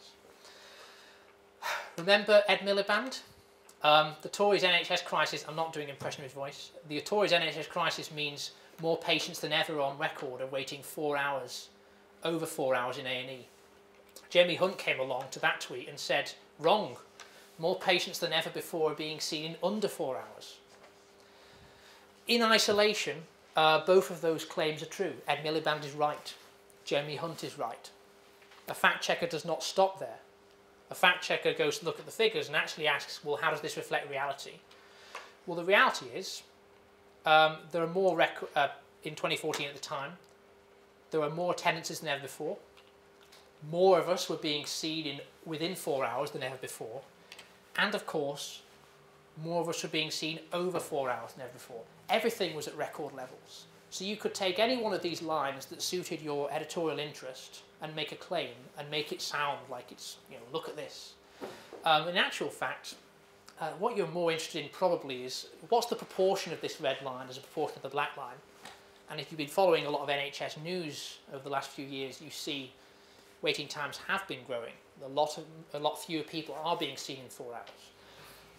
Remember Ed Miliband? Um, the Tories' N H S crisis, I'm not doing impression of his voice, the Tories' N H S crisis means more patients than ever on record are waiting four hours, over four hours in A and E. Jeremy Hunt came along to that tweet and said, wrong, more patients than ever before are being seen in under four hours. In isolation, uh, both of those claims are true. Ed Miliband is right, Jeremy Hunt is right. A fact checker does not stop there. A fact checker goes to look at the figures and actually asks, well, how does this reflect reality? Well, the reality is, um, there are more, rec uh, in twenty fourteen at the time, there were more attendances than ever before. More of us were being seen in within four hours than ever before. And of course, more of us were being seen over four hours than ever before. Everything was at record levels. So you could take any one of these lines that suited your editorial interest and make a claim and make it sound like it's, you know, look at this. Um, in actual fact, uh, what you're more interested in probably is what's the proportion of this red line as a proportion of the black line? And if you've been following a lot of N H S news over the last few years, you see waiting times have been growing. A lot, of, a lot fewer people are being seen in four hours.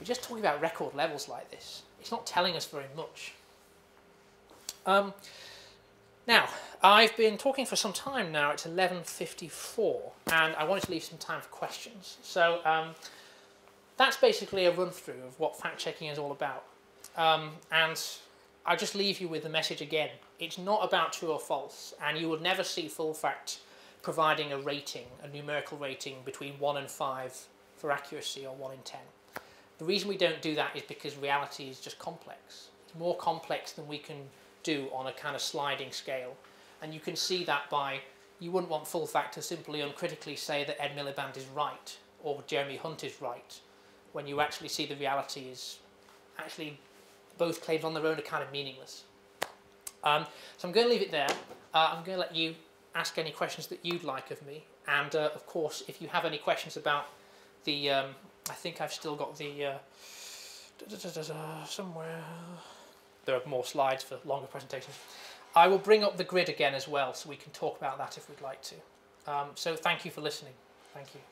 we're just talking about record levels like this. It's not telling us very much. Um, now, I've been talking for some time now. It's eleven fifty-four, and I wanted to leave some time for questions. So um, that's basically a run-through of what fact-checking is all about. Um, and I'll just leave you with the message again. It's not about true or false, and you will never see Full Fact providing a rating, a numerical rating between one and five for accuracy or one in ten. The reason we don't do that is because reality is just complex. It's more complex than we can do on a kind of sliding scale. And you can see that by, you wouldn't want Full Fact to simply uncritically say that Ed Miliband is right or Jeremy Hunt is right, when you actually see the reality is actually both claims on their own are kind of meaningless. Um, so I'm going to leave it there. Uh, I'm going to let you ask any questions that you'd like of me. And uh, of course, if you have any questions about the, um, I think I've still got the, uh, da, da, da, da, somewhere, there are more slides for longer presentations. I will bring up the grid again as well, so we can talk about that if we'd like to. Um, so thank you for listening. Thank you.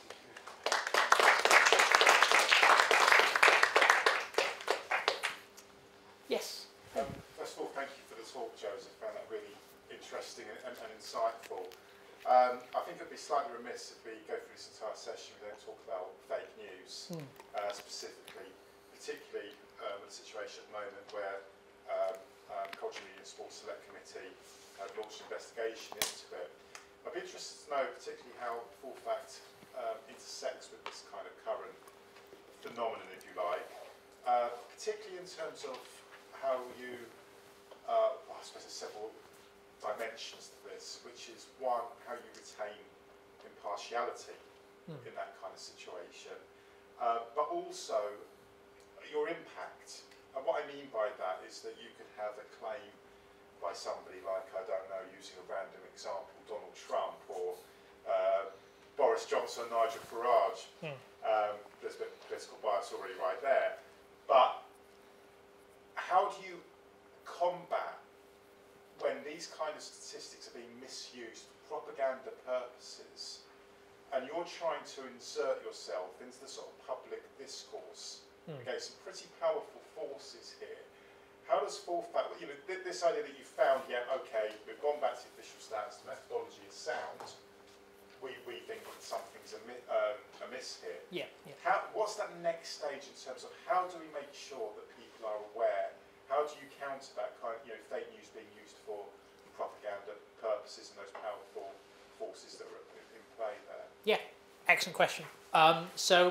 Yes? Um, first of all, thank you for the talk, Joseph. I found that really interesting and, and, and insightful. Um, I think it would be slightly remiss if we go through this entire session and don't talk about fake news, mm. uh, specifically, particularly um, the situation at the moment where um, um, Culture, Media and Sports Select Committee have launched an investigation into it. I'd be interested to know particularly how Full Fact um, intersects with this kind of current phenomenon, if you like, uh, particularly in terms of how you, uh, well, I suppose there's several dimensions to this, which is one, how you retain impartiality mm. in that kind of situation, uh, but also your impact. And what I mean by that is that you could have a claim by somebody like, I don't know, using a random example, Donald Trump or uh, Boris Johnson, Nigel Farage. Mm. Um, there's a bit of political bias already right there. But how do you combat when these kind of statistics are being misused for propaganda purposes, and you're trying to insert yourself into the sort of public discourse mm. against some pretty powerful forces here? How does Full Fact, you know, th this idea that you found, yeah, okay, we've gone back to the official stats, the methodology is sound, we, we think that something's ami um, amiss here. Yeah, yeah. How, what's that next stage in terms of how do we make sure that people are aware? How do you counter that kind of, you know, fake news being used for propaganda purposes and those powerful forces that are in play there? Yeah, excellent question. Um, so,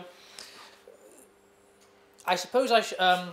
I suppose I sh um,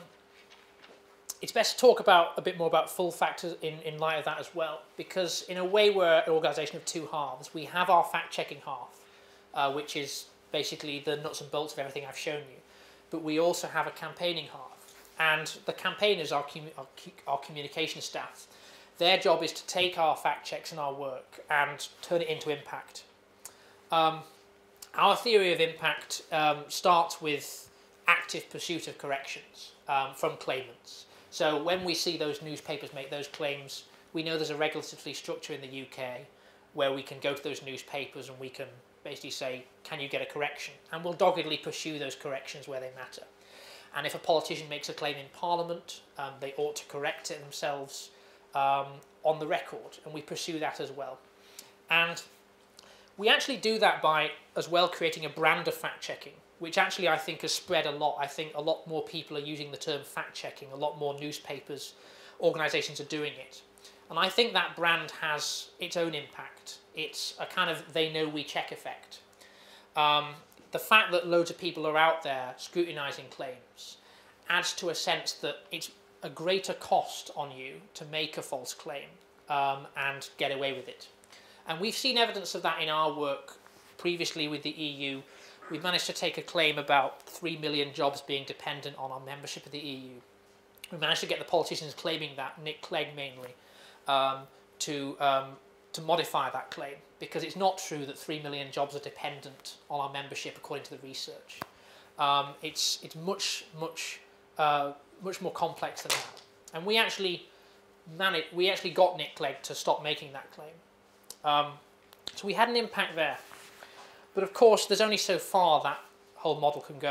it's best to talk about a bit more about Full Fact in, in light of that as well, because in a way we're an organisation of two halves. We have our fact-checking half, uh, which is basically the nuts and bolts of everything I've shown you, but we also have a campaigning half. And the campaigners, our, commu our, our communication staff, their job is to take our fact checks and our work and turn it into impact. Um, our theory of impact um, starts with active pursuit of corrections um, from claimants. So when we see those newspapers make those claims, we know there's a regulatory structure in the U K where we can go to those newspapers and we can basically say, can you get a correction? And we'll doggedly pursue those corrections where they matter. And if a politician makes a claim in Parliament, um, they ought to correct it themselves um, on the record, and we pursue that as well. And we actually do that by, as well, creating a brand of fact-checking, which actually I think has spread a lot. I think a lot more people are using the term fact-checking, a lot more newspapers, organisations are doing it. And I think that brand has its own impact. It's a kind of they know we check effect. Um, The fact that loads of people are out there scrutinising claims adds to a sense that it's a greater cost on you to make a false claim um, and get away with it. And we've seen evidence of that in our work previously with the E U. We've managed to take a claim about three million jobs being dependent on our membership of the E U. We managed to get the politicians claiming that, Nick Clegg mainly, um, to, um, to modify that claim, because it's not true that three million jobs are dependent on our membership according to the research. Um, it's it's much, much, uh, much more complex than that. And we actually managed, we actually got Nick Clegg to stop making that claim. Um, so we had an impact there. But of course, there's only so far that whole model can go.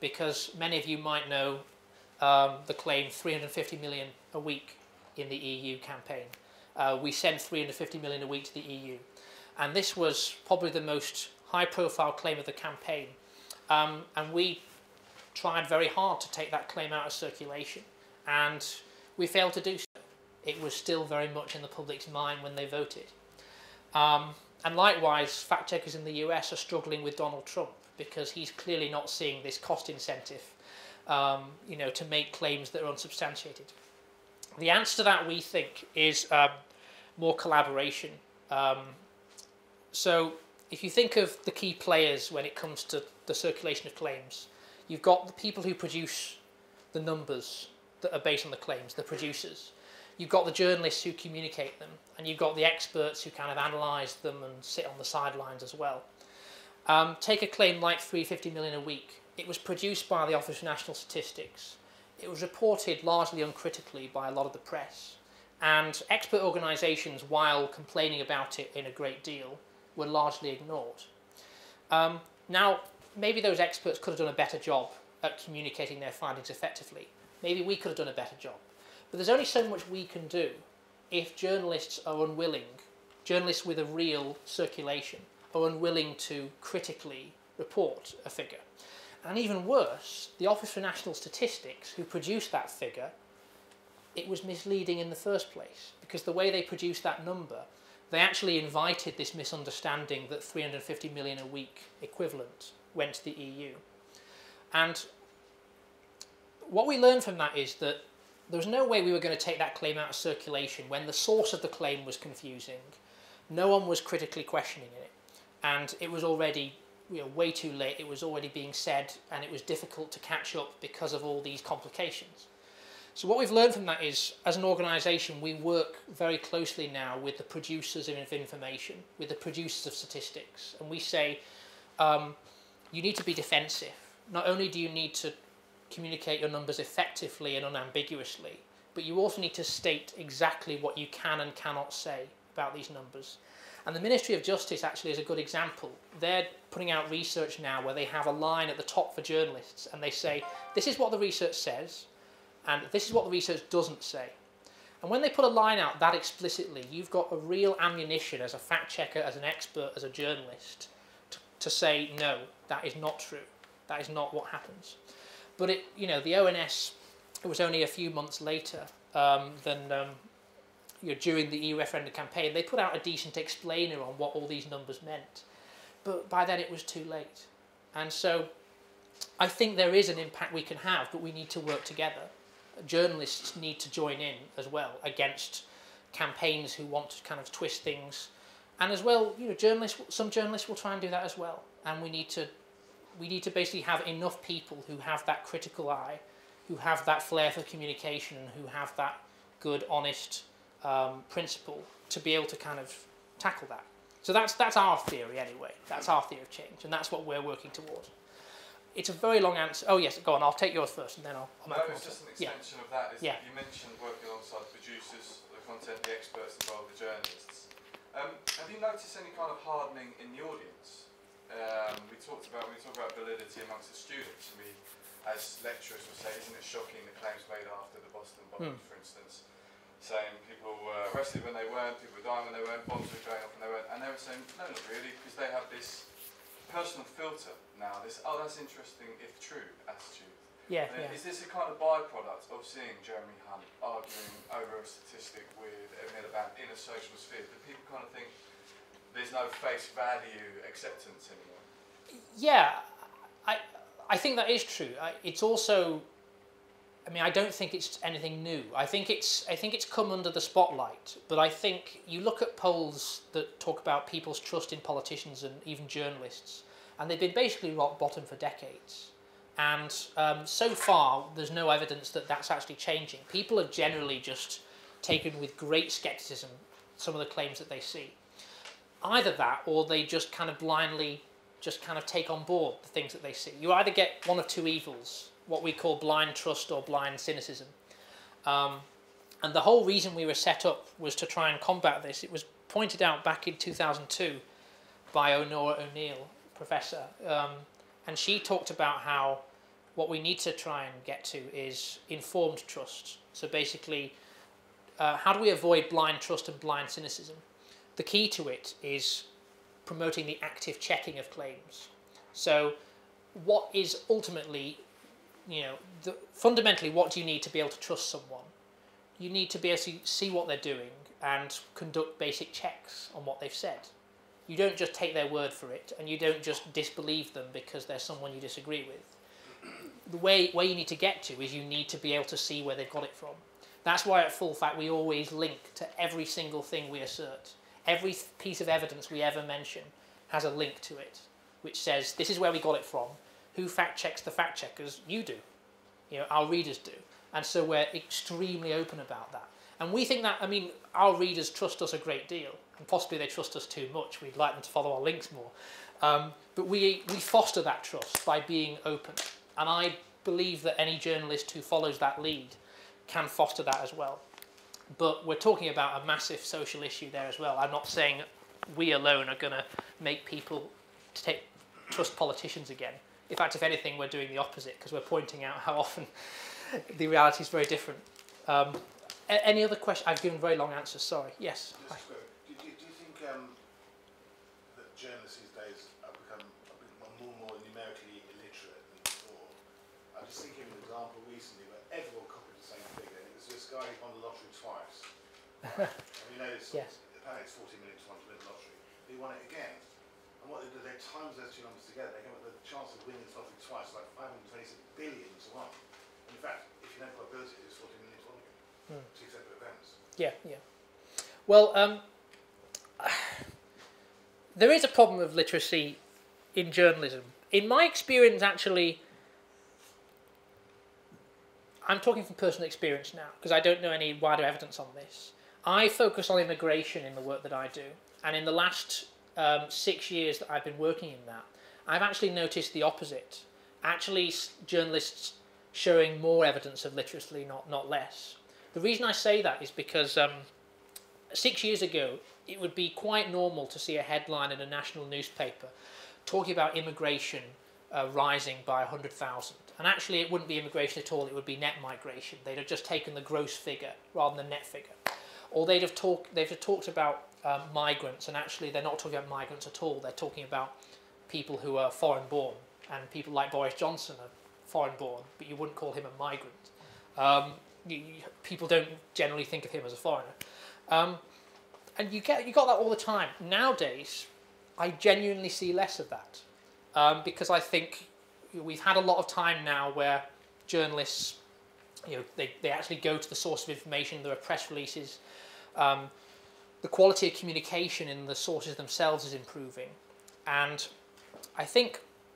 because many of you might know um, the claim three hundred fifty million a week in the E U campaign. Uh, we sent three hundred fifty million a week to the E U, and this was probably the most high-profile claim of the campaign. Um, and we tried very hard to take that claim out of circulation, and we failed to do so. It was still very much in the public's mind when they voted. Um, and likewise, fact checkers in the U S are struggling with Donald Trump because he's clearly not seeing this cost incentive, um, you know, to make claims that are unsubstantiated. The answer to that, we think, is um, more collaboration. Um, so if you think of the key players when it comes to the circulation of claims, you've got the people who produce the numbers that are based on the claims, the producers. You've got the journalists who communicate them, and you've got the experts who kind of analyse them and sit on the sidelines as well. Um, take a claim like three hundred fifty million a week. It was produced by the Office for National Statistics. It was reported largely uncritically by a lot of the press. And expert organisations, while complaining about it in a great deal, were largely ignored. Um, now, maybe those experts could have done a better job at communicating their findings effectively. Maybe we could have done a better job. But there's only so much we can do if journalists are unwilling, journalists with a real circulation, are unwilling to critically report a figure. And even worse, the Office for National Statistics, who produced that figure, it was misleading in the first place, because the way they produced that number, they actually invited this misunderstanding that three hundred fifty million a week equivalent went to the E U. And what we learned from that is that there was no way we were going to take that claim out of circulation when the source of the claim was confusing. No one was critically questioning it, and it was already, you know, way too late. It was already being said, and it was difficult to catch up because of all these complications. So what we've learned from that is, as an organisation, we work very closely now with the producers of information, with the producers of statistics, and we say, um, you need to be defensive. Not only do you need to communicate your numbers effectively and unambiguously, but you also need to state exactly what you can and cannot say about these numbers. And the Ministry of Justice actually is a good example. They're putting out research now where they have a line at the top for journalists, and they say, this is what the research says, and this is what the research doesn't say. And when they put a line out that explicitly, you've got a real ammunition as a fact checker, as an expert, as a journalist, to, to say, no, that is not true. That is not what happens. But it, you know, the O N S, it was only a few months later um, than um, you know, during the E U referendum campaign, they put out a decent explainer on what all these numbers meant. But by then it was too late. And so I think there is an impact we can have, but we need to work together. Journalists need to join in as well against campaigns who want to kind of twist things. And as well, you know, journalists, some journalists will try and do that as well. And we need to We need to basically have enough people who have that critical eye, who have that flair for communication, and who have that good, honest um, principle to be able to kind of tackle that. So that's that's our theory anyway. That's our theory of change, and that's what we're working towards. It's a very long answer. Oh yes, go on. I'll take yours first, and then I'll. I'll No, No, it's it's just an Yeah. extension of that. Is Yeah. that you mentioned working alongside the producers, the content, the experts involved, the journalists. Um, have you noticed any kind of hardening in the audience? Um, we talked about we talked about validity amongst the students. And we, as lecturers, will say, isn't it shocking the claims made after the Boston bombing, Hmm. for instance, saying people were arrested when they weren't, people were dying when they weren't, bombs were going off when they weren't, and they were saying, no, not really, because they have this personal filter now. This, oh, that's interesting if true attitude. Yeah, And yeah. Is this a kind of byproduct of seeing Jeremy Hunt arguing over a statistic with Ed Miliband in a social sphere? Do people kind of think there's no face value acceptance anymore? Yeah, I I think that is true. I, it's also, I mean, I don't think it's anything new. I think it's I think it's come under the spotlight. But I think you look at polls that talk about people's trust in politicians and even journalists, and they've been basically rock bottom for decades. And um, so far, there's no evidence that that's actually changing. People have generally just taken with great scepticism some of the claims that they see. Either that, or they just kind of blindly just kind of take on board the things that they see. You either get one of two evils, what we call blind trust or blind cynicism. Um, and the whole reason we were set up was to try and combat this. It was pointed out back in two thousand two by Honora O'Neill, professor, um, and she talked about how what we need to try and get to is informed trust. So basically, uh, how do we avoid blind trust and blind cynicism? The key to it is promoting the active checking of claims. So what is ultimately, you know, the, fundamentally, what do you need to be able to trust someone? You need to be able to see what they're doing and conduct basic checks on what they've said. You don't just take their word for it, and you don't just disbelieve them because they're someone you disagree with. The way, way you need to get to is you need to be able to see where they've got it from. That's why at Full Fact we always link to every single thing we assert. Every piece of evidence we ever mention has a link to it, which says this is where we got it from. Who fact checks the fact checkers? You do. You know, our readers do. And so we're extremely open about that. And we think that, I mean, our readers trust us a great deal, and possibly they trust us too much. We'd like them to follow our links more. Um, but we, we foster that trust by being open. And I believe that any journalist who follows that lead can foster that as well. But we're talking about a massive social issue there as well. I'm not saying we alone are going to make people take, trust politicians again. In fact, if anything, we're doing the opposite because we're pointing out how often the reality is very different. Um, a- any other question? I've given very long answers, sorry. Yes? Just quick, do, do, do you think um, that journalists these days have become a bit more and more numerically illiterate than before? I'm just thinking of an example recently where everyone copied the same figure. It was this guy who won the lottery twice. Right? And we know this, Yes. apparently it's forty million to one to win the lottery. He won it again. And what they did, they times those two numbers together, they came up with the chance of winning the lottery twice, like five hundred twenty-six billion to one. In fact, if you know probability, it's forty million to one again. Hmm. Two separate events. Yeah, yeah. Well, um, there is a problem of literacy in journalism. In my experience, actually, I'm talking from personal experience now, because I don't know any wider evidence on this. I focus on immigration in the work that I do, and in the last um, six years that I've been working in that, I've actually noticed the opposite. Actually, s- journalists showing more evidence of literacy, not, not less. The reason I say that is because um, six years ago, it would be quite normal to see a headline in a national newspaper talking about immigration uh, rising by one hundred thousand. And actually, it wouldn't be immigration at all, it would be net migration. They'd have just taken the gross figure rather than the net figure. Or they'd have, talk, they'd have talked about um, migrants, and actually they're not talking about migrants at all. They're talking about people who are foreign-born, and people like Boris Johnson are foreign-born, but you wouldn't call him a migrant. Um, you, you, people don't generally think of him as a foreigner. Um, and you get you got that all the time. Nowadays, I genuinely see less of that, um, because I think we've had a lot of time now where journalists, you know, they, they actually go to the source of information. There are press releases. Um, the quality of communication in the sources themselves is improving. And I think,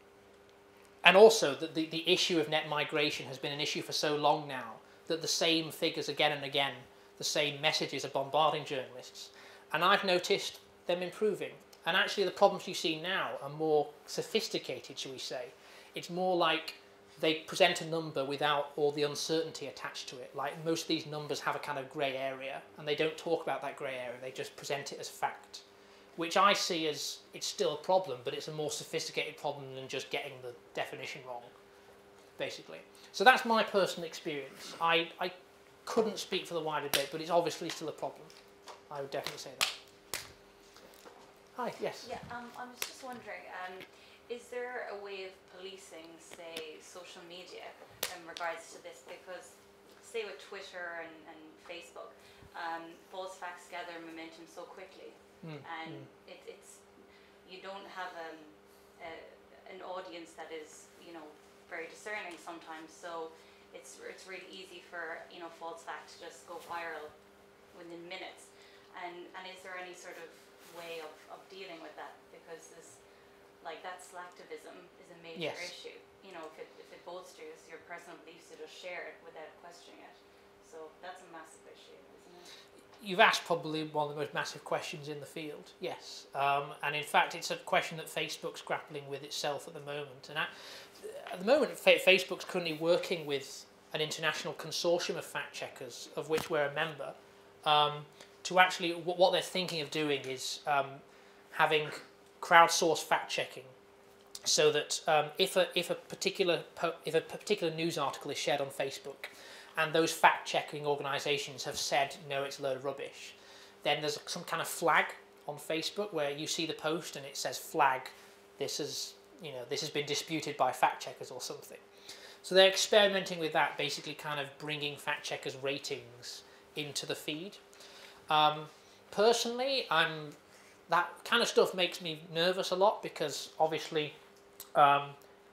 and also that the, the issue of net migration has been an issue for so long now that the same figures again and again, the same messages are bombarding journalists. And I've noticed them improving. And actually the problems you see now are more sophisticated, shall we say. It's more like they present a number without all the uncertainty attached to it. Like most of these numbers have a kind of grey area, and they don't talk about that grey area, they just present it as fact. Which I see as, it's still a problem, but it's a more sophisticated problem than just getting the definition wrong, basically. So that's my personal experience. I, I couldn't speak for the wider debate, but it's obviously still a problem. I would definitely say that. Hi, yes? Yeah, um, I was just wondering, um, is there a way of policing, say, social media in regards to this? Because, say with Twitter and, and Facebook, um, false facts gather momentum so quickly. Mm, and mm. It, it's you don't have um, a, an audience that is, you know, very discerning sometimes. So it's it's really easy for, you know, false facts to just go viral within minutes. And and is there any sort of way of, of dealing with that? Because this, like that slacktivism is a major yes. issue. You know, if it if it bolsters your personal beliefs to just share it without questioning it. So that's a massive issue, isn't it? You've asked probably one of the most massive questions in the field, yes. Um, and in fact, it's a question that Facebook's grappling with itself at the moment. And at, at the moment, Fa- Facebook's currently working with an international consortium of fact checkers, of which we're a member, um, to actually, w- what they're thinking of doing is um, having crowdsourced fact checking so that um, if a if a particular po if a particular news article is shared on Facebook, and those fact-checking organisations have said no, it's a load of rubbish, then there's some kind of flag on Facebook where you see the post and it says flag, this is you know this has been disputed by fact checkers or something. So they're experimenting with that, basically kind of bringing fact checkers' ratings into the feed. Um, personally, I'm that kind of stuff makes me nervous a lot because obviously um,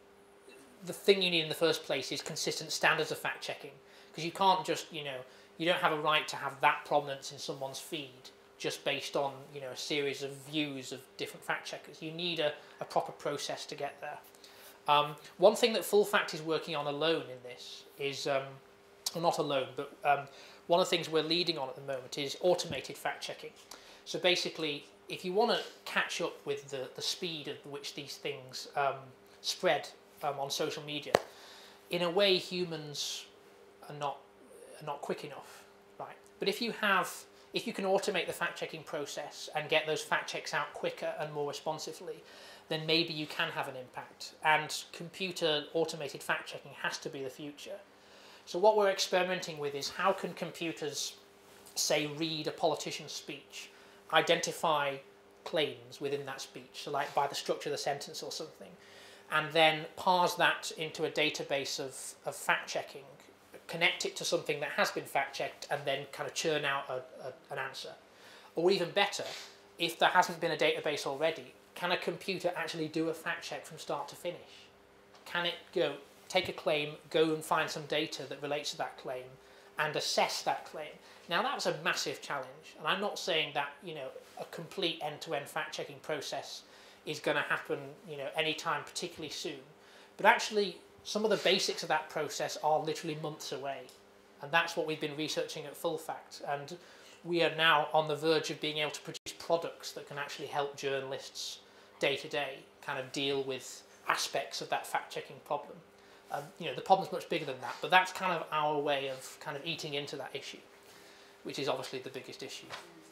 the thing you need in the first place is consistent standards of fact checking, because you can't just you know you don't have a right to have that prominence in someone's feed just based on you know a series of views of different fact checkers. You need a, a proper process to get there. Um, one thing that Full Fact is working on alone in this is, um, well not alone, but um, one of the things we're leading on at the moment is automated fact checking. So basically, if you want to catch up with the, the speed at which these things um, spread um, on social media, in a way humans are not, are not quick enough, right? But if you have, if you can automate the fact checking process and get those fact checks out quicker and more responsively, then maybe you can have an impact. And computer automated fact checking has to be the future. So what we're experimenting with is how can computers, say, read a politician's speech, identify claims within that speech, so like by the structure of the sentence or something, and then parse that into a database of, of fact checking, connect it to something that has been fact checked, and then kind of churn out a, a, an answer. Or even better, if there hasn't been a database already, can a computer actually do a fact check from start to finish? Can it go take a claim, go and find some data that relates to that claim, and assess that claim? Now that's a massive challenge, and I'm not saying that you know a complete end-to-end fact-checking process is going to happen you know anytime particularly soon, but actually some of the basics of that process are literally months away, and that's what we've been researching at Full Fact, and we are now on the verge of being able to produce products that can actually help journalists day to day kind of deal with aspects of that fact-checking problem. Um, you know, the problem's much bigger than that, but that's kind of our way of kind of eating into that issue, which is obviously the biggest issue.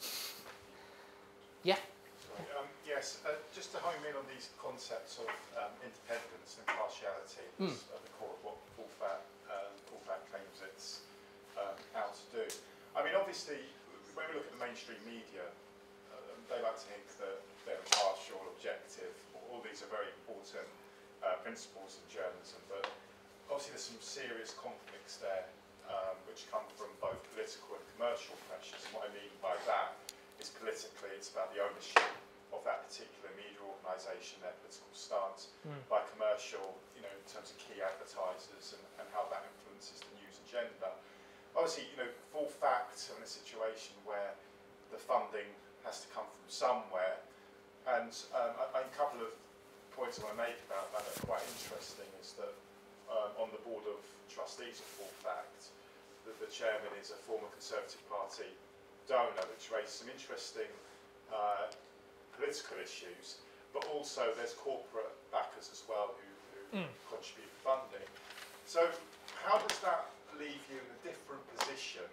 Yeah? Um, yes, uh, just to home in on these concepts of um, independence and impartiality Mm. is at the core of what Full Fact, um, Full Fact claims it's um, out to do. I mean, obviously, when we look at the mainstream media, uh, they like to think that they're impartial, objective. All these are very important uh, principles in journalism, but obviously there's some serious conflicts there, um, which come from both political and commercial pressures. And what I mean by that is politically, it's about the ownership of that particular media organisation, their political stance. Mm. By commercial, you know, in terms of key advertisers and, and how that influences the news agenda. Obviously, you know, Full Fact are in a situation where the funding has to come from somewhere, and um, a, a couple of points I want to make about that are quite interesting is that um, on the board of trustees of Full Fact, that the chairman is a former Conservative Party donor, which raised some interesting uh, political issues, but also there's corporate backers as well who, who Mm. contribute funding. So how does that leave you in a different position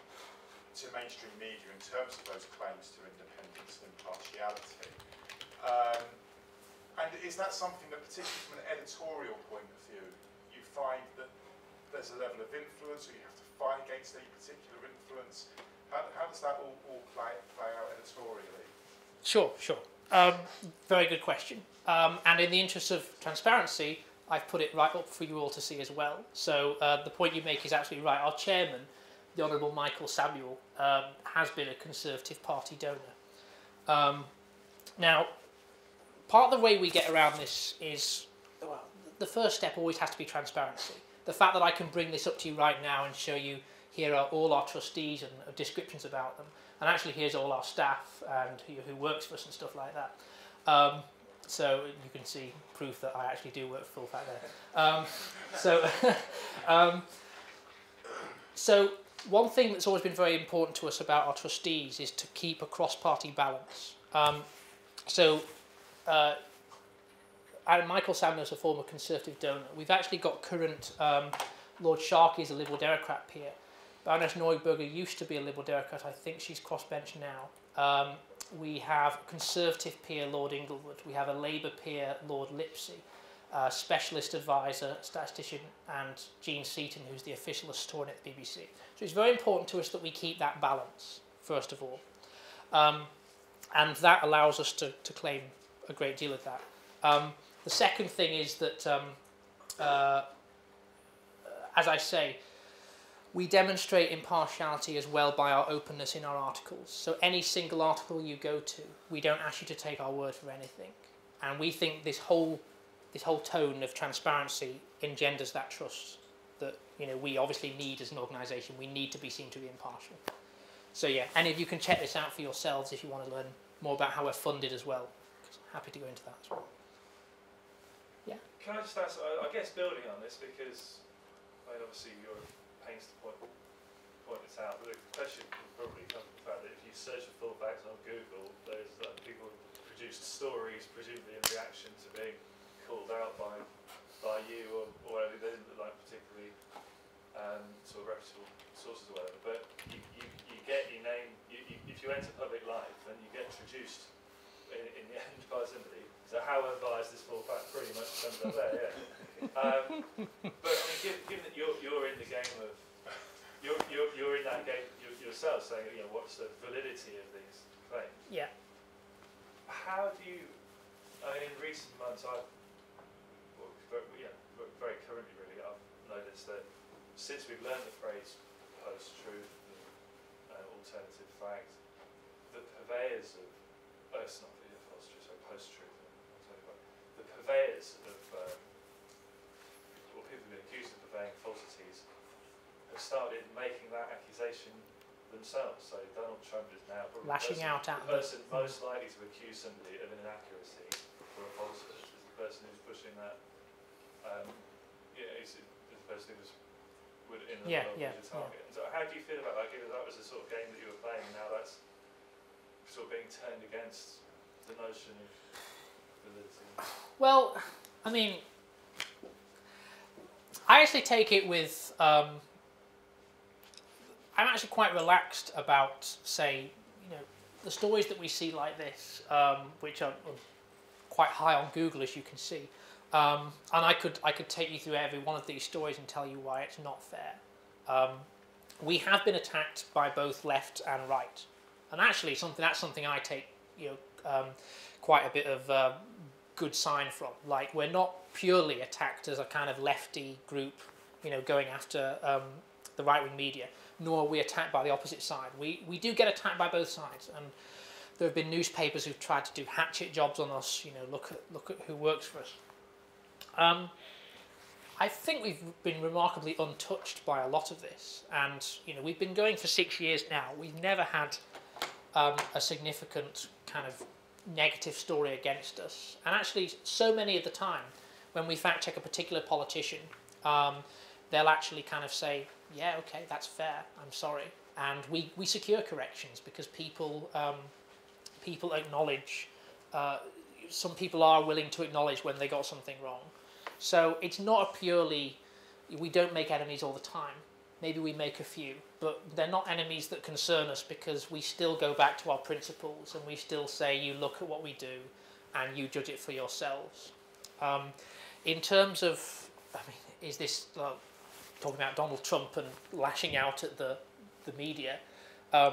to mainstream media in terms of those claims to independence and impartiality? Um, and is that something that, particularly from an editorial point of view, you find that there's a level of influence, or you have to fight against any particular influence? How, how does that all, all play, play out editorially? Sure, sure. Um, very good question. Um, and in the interest of transparency, I've put it right up for you all to see as well. So uh, the point you make is absolutely right. Our chairman, the Honourable Michael Samuel, um, has been a Conservative Party donor. Um, now, part of the way we get around this is, well, the first step always has to be transparency. The fact that I can bring this up to you right now and show you here are all our trustees and uh, descriptions about them, and actually here's all our staff and who, who works for us and stuff like that. Um, so you can see proof that I actually do work for Full Fact there. Um, so, um, so one thing that's always been very important to us about our trustees is to keep a cross-party balance. Um, so, uh, and Michael Samuel is a former Conservative donor. We've actually got current um, Lord Sharkey is a Liberal Democrat peer. Baroness Neuberger used to be a Liberal Democrat. I think she's crossbench now. Um, we have a Conservative peer, Lord Inglewood. We have a Labour peer, Lord Lipsey. uh, specialist advisor, statistician, and Gene Seaton, who's the official historian at the B B C. So it's very important to us that we keep that balance, first of all. Um, and that allows us to, to claim a great deal of that. Um, the second thing is that, um, uh, as I say, we demonstrate impartiality as well by our openness in our articles. So any single article you go to, we don't ask you to take our word for anything. And we think this whole this whole tone of transparency engenders that trust that, you know, we obviously need as an organisation. We need to be seen to be impartial. So yeah, and if you can check this out for yourselves if you want to learn more about how we're funded as well. Happy to go into that as well. Yeah. Can I just ask, I I guess building on this, because I mean, obviously you're pains to point, point this out, but the question will probably come from the fact that if you search for full facts on Google, there's like, people produced stories, presumably in reaction to being called out by by you or, or whatever. They didn't look like particularly um, sort of reputable sources or whatever. But you, you, you get your name, you, you, if you enter public life, then you get traduced in, in the end by somebody. So how unbiased this full fact pretty much comes up there, yeah. Um, but I mean, given, given that you're you're in the game of you're you're, you're in that game yourself, saying, you know, what's the validity of these claims? Yeah. How do you? I mean, in recent months, I've well, very, yeah, very currently really, I've noticed that since we've learned the phrase post-truth and uh, alternative fact, the purveyors of oh, it's not the post-truth, sorry, post-truth, the purveyors of um, or people who've been accused of purveying falsities have started making that accusation themselves. So Donald Trump is now probably lashing the person, out at the person most likely to accuse somebody of an inaccuracy or a falsehood is the person who's pushing that. Um, yeah, he's the person who was would in the yeah, world yeah, was a target. yeah. So how do you feel about that? Given that was the sort of game that you were playing, now that's sort of being turned against the notion of validity. Well, I mean, I actually take it with. Um, I'm actually quite relaxed about, say, you know, the stories that we see like this, um, which are quite high on Google, as you can see. Um, and I could I could take you through every one of these stories and tell you why it's not fair. Um, we have been attacked by both left and right, and actually something that's something I take, you know, um, quite a bit of uh, good sign from. Like, we're not purely attacked as a kind of lefty group, you know, going after um, the right-wing media, nor are we attacked by the opposite side. We we do get attacked by both sides, and there have been newspapers who've tried to do hatchet jobs on us. You know, look at look at who works for us. Um, I think we've been remarkably untouched by a lot of this, and you know, we've been going for six years now. We've never had um, a significant kind of negative story against us, and actually, so many of the time, when we fact check a particular politician, um, they'll actually kind of say, "Yeah, okay, that's fair. I'm sorry," and we we secure corrections because people um, people acknowledge. Uh, some people are willing to acknowledge when they got something wrong. So it's not a purely, we don't make enemies all the time. Maybe we make a few, but they're not enemies that concern us because we still go back to our principles and we still say, you look at what we do and you judge it for yourselves. Um, in terms of, I mean, is this uh, talking about Donald Trump and lashing out at the, the media? Um,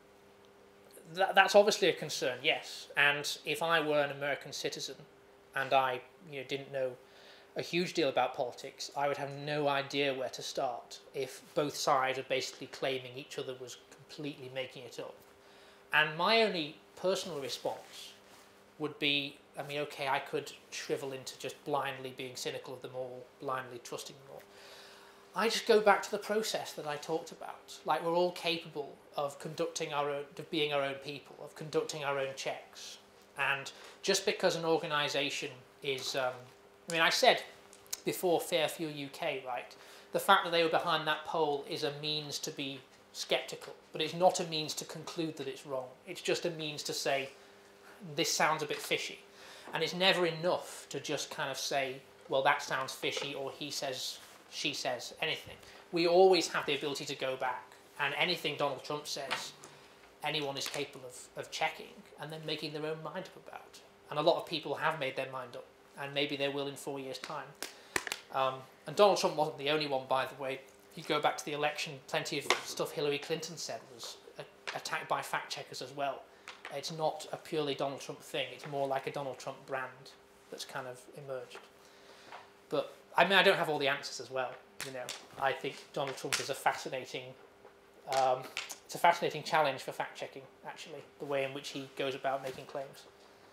that, that's obviously a concern, yes. And if I were an American citizen and I you know, didn't know a huge deal about politics, I would have no idea where to start if both sides are basically claiming each other was completely making it up. And my only personal response would be, I mean, okay, I could shrivel into just blindly being cynical of them all, blindly trusting them all. I just go back to the process that I talked about. Like, we're all capable of conducting our own, of being our own people, of conducting our own checks. And just because an organisation is, um, I mean, I said before Fairfield U K, right, the fact that they were behind that poll is a means to be sceptical, but it's not a means to conclude that it's wrong. It's just a means to say, this sounds a bit fishy. And it's never enough to just kind of say, well, that sounds fishy, or he says, she says, anything. We always have the ability to go back, and anything Donald Trump says, anyone is capable of, of checking and then making their own mind up about. And a lot of people have made their mind up. and maybe they will in four years' time. Um, and Donald Trump wasn't the only one, by the way. You go back to the election, plenty of stuff Hillary Clinton said was a- attacked by fact checkers as well. It's not a purely Donald Trump thing. It's more like a Donald Trump brand that's kind of emerged. But I mean, I don't have all the answers as well. You know, I think Donald Trump is a fascinating, um, it's a fascinating challenge for fact checking. Actually, the way in which he goes about making claims.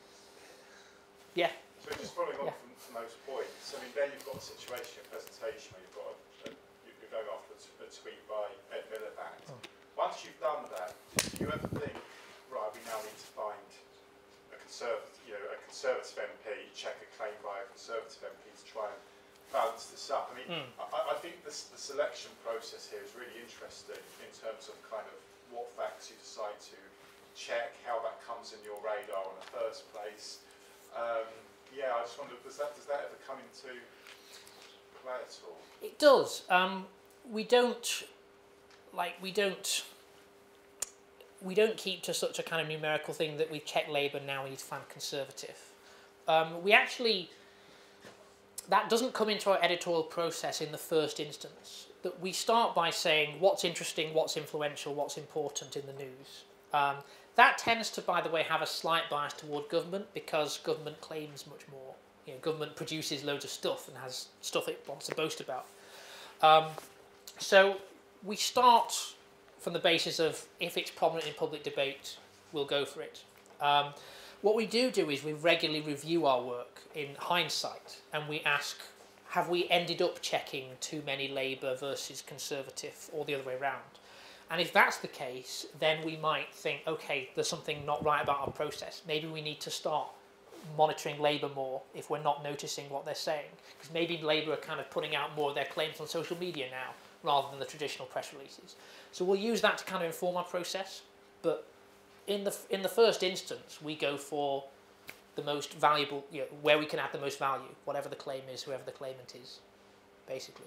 Yeah. So just following on Yeah. from, from those points, I mean, there you've got a situation, a presentation where you've got a, a, you're going after a, t- a tweet by Ed Miliband. Oh. Once you've done that, do you ever think, right, we now need to find a conservative, you know, a conservative M P, check a claim by a conservative M P to try and balance this up? I mean, Mm. I, I think this, the selection process here is really interesting in terms of kind of what facts you decide to check, how that comes in your radar in the first place. Um, yeah, I just wonder, does that does that ever come into play at all? It does. Um, we don't, like, we don't, we don't keep to such a kind of numerical thing that we've checked Labour, now we need to find Conservative. Um, we actually, that doesn't come into our editorial process in the first instance. That we start by saying what's interesting, what's influential, what's important in the news. Um, that tends to, by the way, have a slight bias toward government because government claims much more. You know, government produces loads of stuff and has stuff it wants to boast about. Um, so we start from the basis of if it's prominent in public debate, we'll go for it. Um, what we do do is we regularly review our work in hindsight and we ask, have we ended up checking too many Labour versus Conservative or the other way around? And if that's the case, then we might think, okay, there's something not right about our process. Maybe we need to start monitoring Labour more if we're not noticing what they're saying. Because maybe Labour are kind of putting out more of their claims on social media now, rather than the traditional press releases. So we'll use that to kind of inform our process. But in the in the first instance, we go for the most valuable, you know, where we can add the most value, whatever the claim is, whoever the claimant is, basically.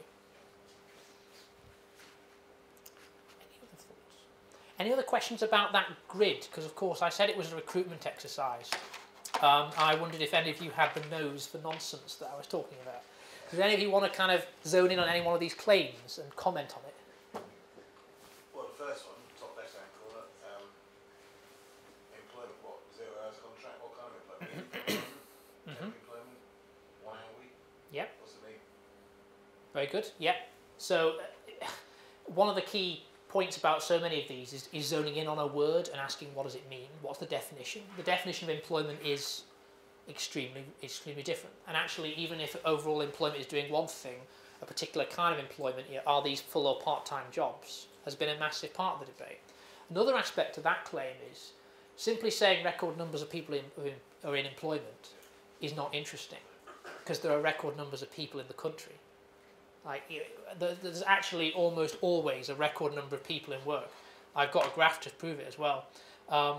Any other questions about that grid? Because, of course, I said it was a recruitment exercise. Um, I wondered if any of you had the nose for nonsense that I was talking about. Does any of you want to kind of zone in on any one of these claims and comment on it? Well, the first one, top left-hand corner, um, employment, what, zero hours contract, what kind of employment? Mm-hmm. Temporary employment, one hour a week? Yep. What's it mean? Very good. Yep. So uh, one of the key points about so many of these is, is zoning in on a word and asking what does it mean? What's the definition? The definition of employment is extremely, extremely different. And actually, even if overall employment is doing one thing, a particular kind of employment, you know, are these full or part-time jobs, has been a massive part of the debate. Another aspect of that claim is simply saying record numbers of people in, who are in employment is not interesting because there are record numbers of people in the country. Like, you know, there's actually almost always a record number of people in work. I've got a graph to prove it as well. Um,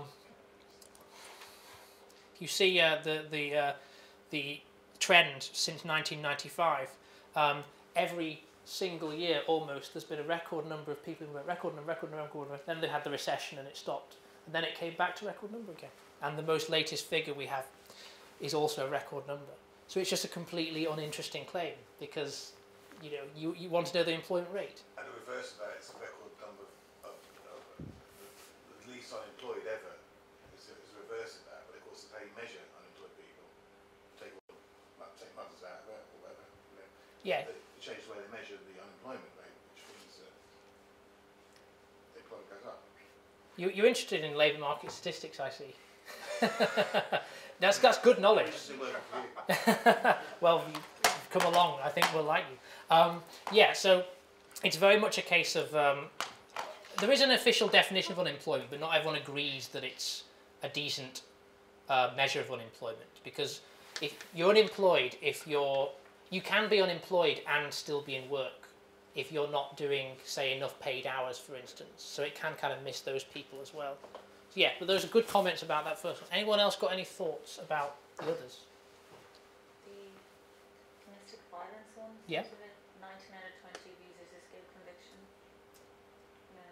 you see uh, the the uh, the trend since nineteen ninety-five. Um, every single year, almost, there's been a record number of people in work. Record number, record number, record number. Then they had the recession and it stopped, and then it came back to record number again. And the most latest figure we have is also a record number. So it's just a completely uninteresting claim because, you know, you, you want to know the employment rate. And the reverse of that is a record number of, of, of the least unemployed ever is a, is a reverse of that. But of course, they measure unemployed people, take all, take mothers out of it or whatever. You know. Yeah. They change the way they measure the unemployment rate, which means that the employment goes up. You, you're interested in labour market statistics, I see. that's that's good knowledge. Well, you've come along. I think we'll like you. Um, yeah, so it's very much a case of um, there is an official definition of unemployment, but not everyone agrees that it's a decent uh, measure of unemployment. Because if you're unemployed, if you're you can be unemployed and still be in work if you're not doing, say, enough paid hours, for instance. So it can kind of miss those people as well. So yeah, but those are good comments about that first one. Anyone else got any thoughts about the others? The domestic violence one? Yeah. Seems a bit nineteen out of twenty visas escape conviction. No.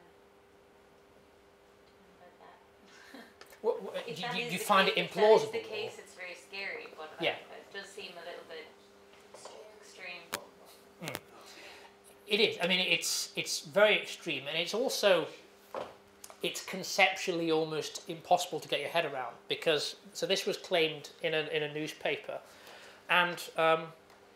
About that. What, what, If you that you, is you the find case, it if that is implausible? the or- case, it's very scary. But Yeah. I, does seem a little bit extreme. Mm. It is. I mean, it's it's very extreme, and it's also it's conceptually almost impossible to get your head around, because so this was claimed in a in a newspaper, and um,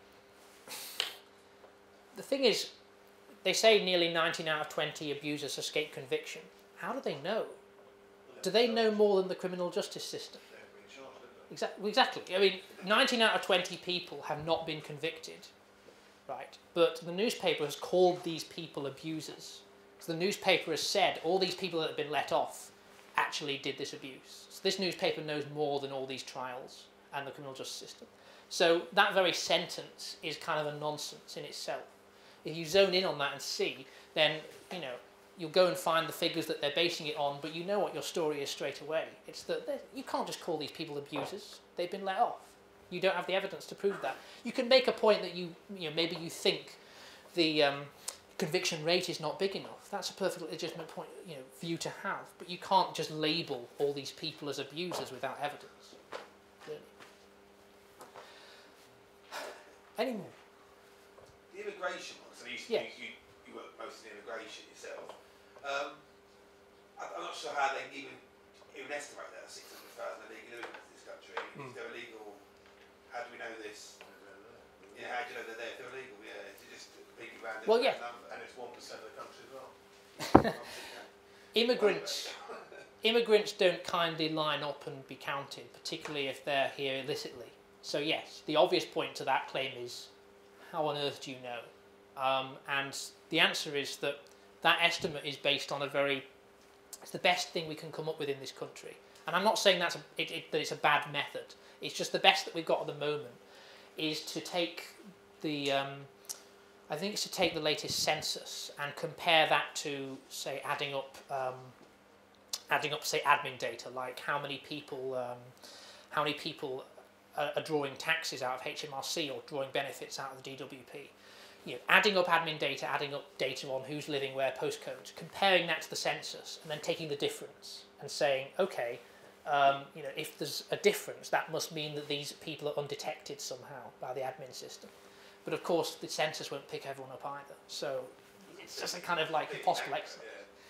the thing is, they say nearly nineteen out of twenty abusers escape conviction. How do they know? Do they know more than the criminal justice system? Exactly. Exactly. I mean, nineteen out of twenty people have not been convicted, right? But the newspaper has called these people abusers. So the newspaper has said all these people that have been let off actually did this abuse. So this newspaper knows more than all these trials and the criminal justice system. So that very sentence is kind of a nonsense in itself. If you zone in on that and see, then, you know, you'll go and find the figures that they're basing it on, but you know what your story is straight away. It's that you can't just call these people abusers. They've been let off. You don't have the evidence to prove that. You can make a point that you, you know, maybe you think the um, conviction rate is not big enough. That's a perfectly legitimate point, you know, view to have. But you can't just label all these people as abusers without evidence. Really. Any more? The immigration one, so you, Yes. you, you work mostly in immigration yourself. Um, I, I'm not sure how they can even, even estimate that six hundred thousand illegal immigrants in this country. Mm. If they're illegal, how do we know this? Yeah, how do you know they're there if they're illegal? Yeah, it's just piggy round Well, yeah. number. And it's one percent of the country as well. Immigrants, immigrants don't kindly line up and be counted, particularly if they're here illicitly. So yes, the obvious point to that claim is, how on earth do you know? Um, and the answer is that that estimate is based on a very, it's the best thing we can come up with in this country. And I'm not saying that's a, it, it, that it's a bad method. It's just the best that we've got at the moment is to take the, um, I think it's to take the latest census and compare that to, say, adding up, um, adding up, say, admin data, like how many people, um, how many people are, are drawing taxes out of H M R C or drawing benefits out of the D W P. You know, adding up admin data, adding up data on who's living where, postcodes, comparing that to the census, and then taking the difference and saying, okay, um, you know, if there's a difference, that must mean that these people are undetected somehow by the admin system. But of course, the census won't pick everyone up either. So it's just a kind of like impossible exercise.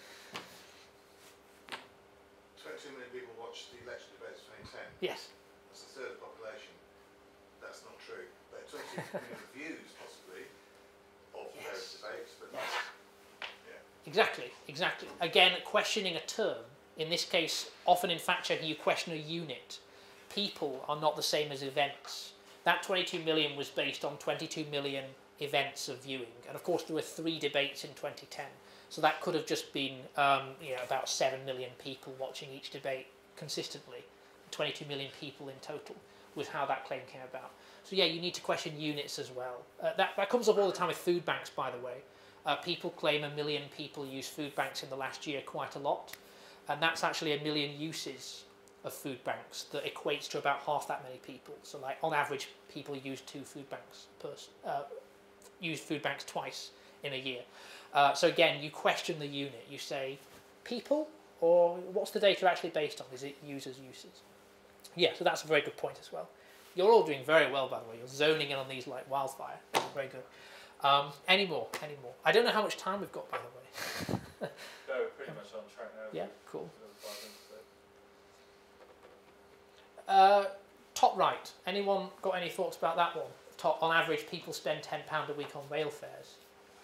Yeah. twenty-two million people watched the election debates of twenty ten. Yes. That's a third of the population. That's not true. But twenty-two million views, possibly, of Yes. those debates. But Yes. yeah. Exactly, exactly. Again, questioning a term. In this case, often in fact-checking, you question a unit. People are not the same as events. That twenty-two million was based on twenty-two million events of viewing. And of course, there were three debates in twenty ten. So that could have just been um, you know, about seven million people watching each debate consistently. twenty-two million people in total was how that claim came about. So yeah, you need to question units as well. Uh, that, that comes up all the time with food banks, by the way. Uh, people claim a million people use food banks in the last year quite a lot. And that's actually a million uses of food banks that equates to about half that many people. So like on average, people use two food banks per, uh, use food banks twice in a year. Uh, so again, you question the unit. You say, people, or what's the data actually based on? Is it users' uses? Yeah, so that's a very good point as well. You're all doing very well, by the way. You're zoning in on these like wildfire. Very good. Um, any more? Any more? I don't know how much time we've got, by the way. No, we're pretty much on track now. Yeah, cool. Another five minutes, so. Uh, top right. Anyone got any thoughts about that one? Top, on average, people spend ten pounds a week on rail fares.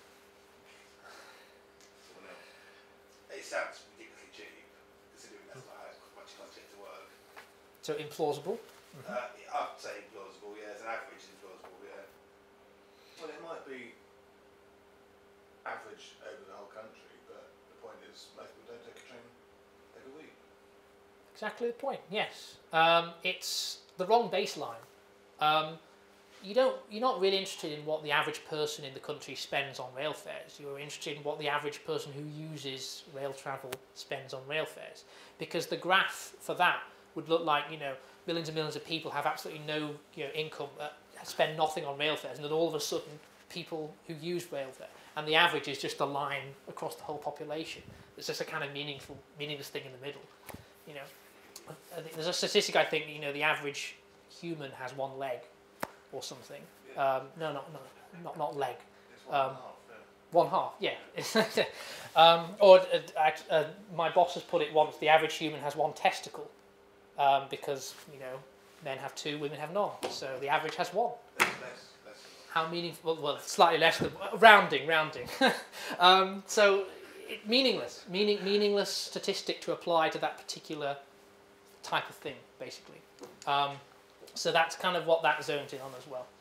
Someone else. It sounds ridiculously cheap, considering that's not how much it costs to get to work. So implausible. Uh, I'd say implausible, yeah. As an average, implausible, yeah. Well, it might be average over the whole country, but the point is, most people don't take a train every week. Exactly the point. Yes, um, it's the wrong baseline. Um, you don't. You're not really interested in what the average person in the country spends on rail fares. You're interested in what the average person who uses rail travel spends on rail fares, because the graph for that would look like, you know, millions and millions of people have absolutely no, you know, income, uh, spend nothing on rail fares, and then all of a sudden people who use rail fare, and the average is just a line across the whole population. It's just a kind of meaningful, meaningless thing in the middle. You know, I think there's a statistic. I think, you know, the average human has one leg, or something. Um, no, not, not, not, not leg. It's one and a Um, half, yeah. One half, yeah. um, or uh, act- uh, my boss has put it once: the average human has one testicle, um, because you know men have two, women have none. So the average has one. Less, less, less. How meaningful? Well, slightly less than rounding, rounding. um, so it, meaningless, meaning meaningless statistic to apply to that particular type of thing, basically. Um, so that's kind of what that zones in on as well.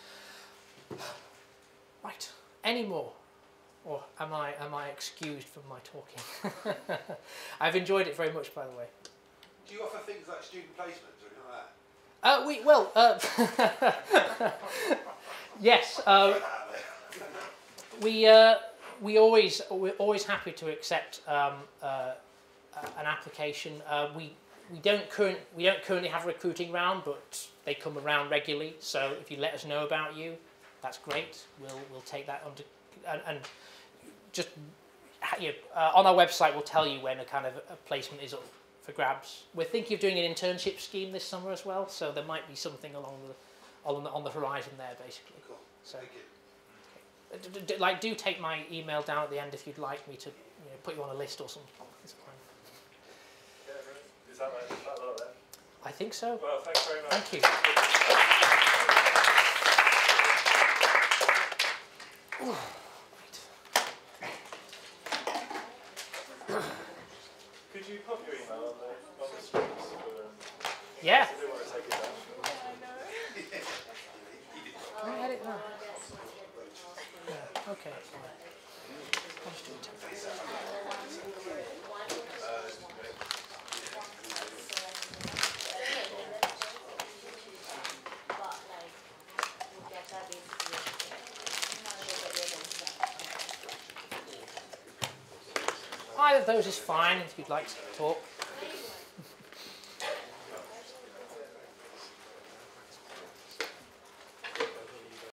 Right. Any more? Or am I am I excused from my talking? I've enjoyed it very much, by the way. Do you offer things like student placements or anything like that? Uh, we well, uh, yes. Uh, we uh, we always we're always happy to accept um, uh, an application. Uh, we we don't current we don't currently have a recruiting round, but they come around regularly. So if you let us know about you, that's great. We'll we'll take that under and. and just you know, uh, on our website we'll tell you when a kind of a placement is up for grabs. We're thinking of doing an internship scheme this summer as well, so there might be something along the on the, on the horizon there, basically. Cool. So, Thank you. d- d- d- like, do take my email down at the end if you'd like me to, you know, put you on a list or something. It's fine. Yeah, right. Is that like, is that a lot then? I think so. Well, thanks very much. Thank you. Ooh. Could you pop your email on the, on the screens for um, Yeah. I do want to take it down. Can I edit that? Yeah, okay. I'll just do it. Either of those is fine if you'd like to talk.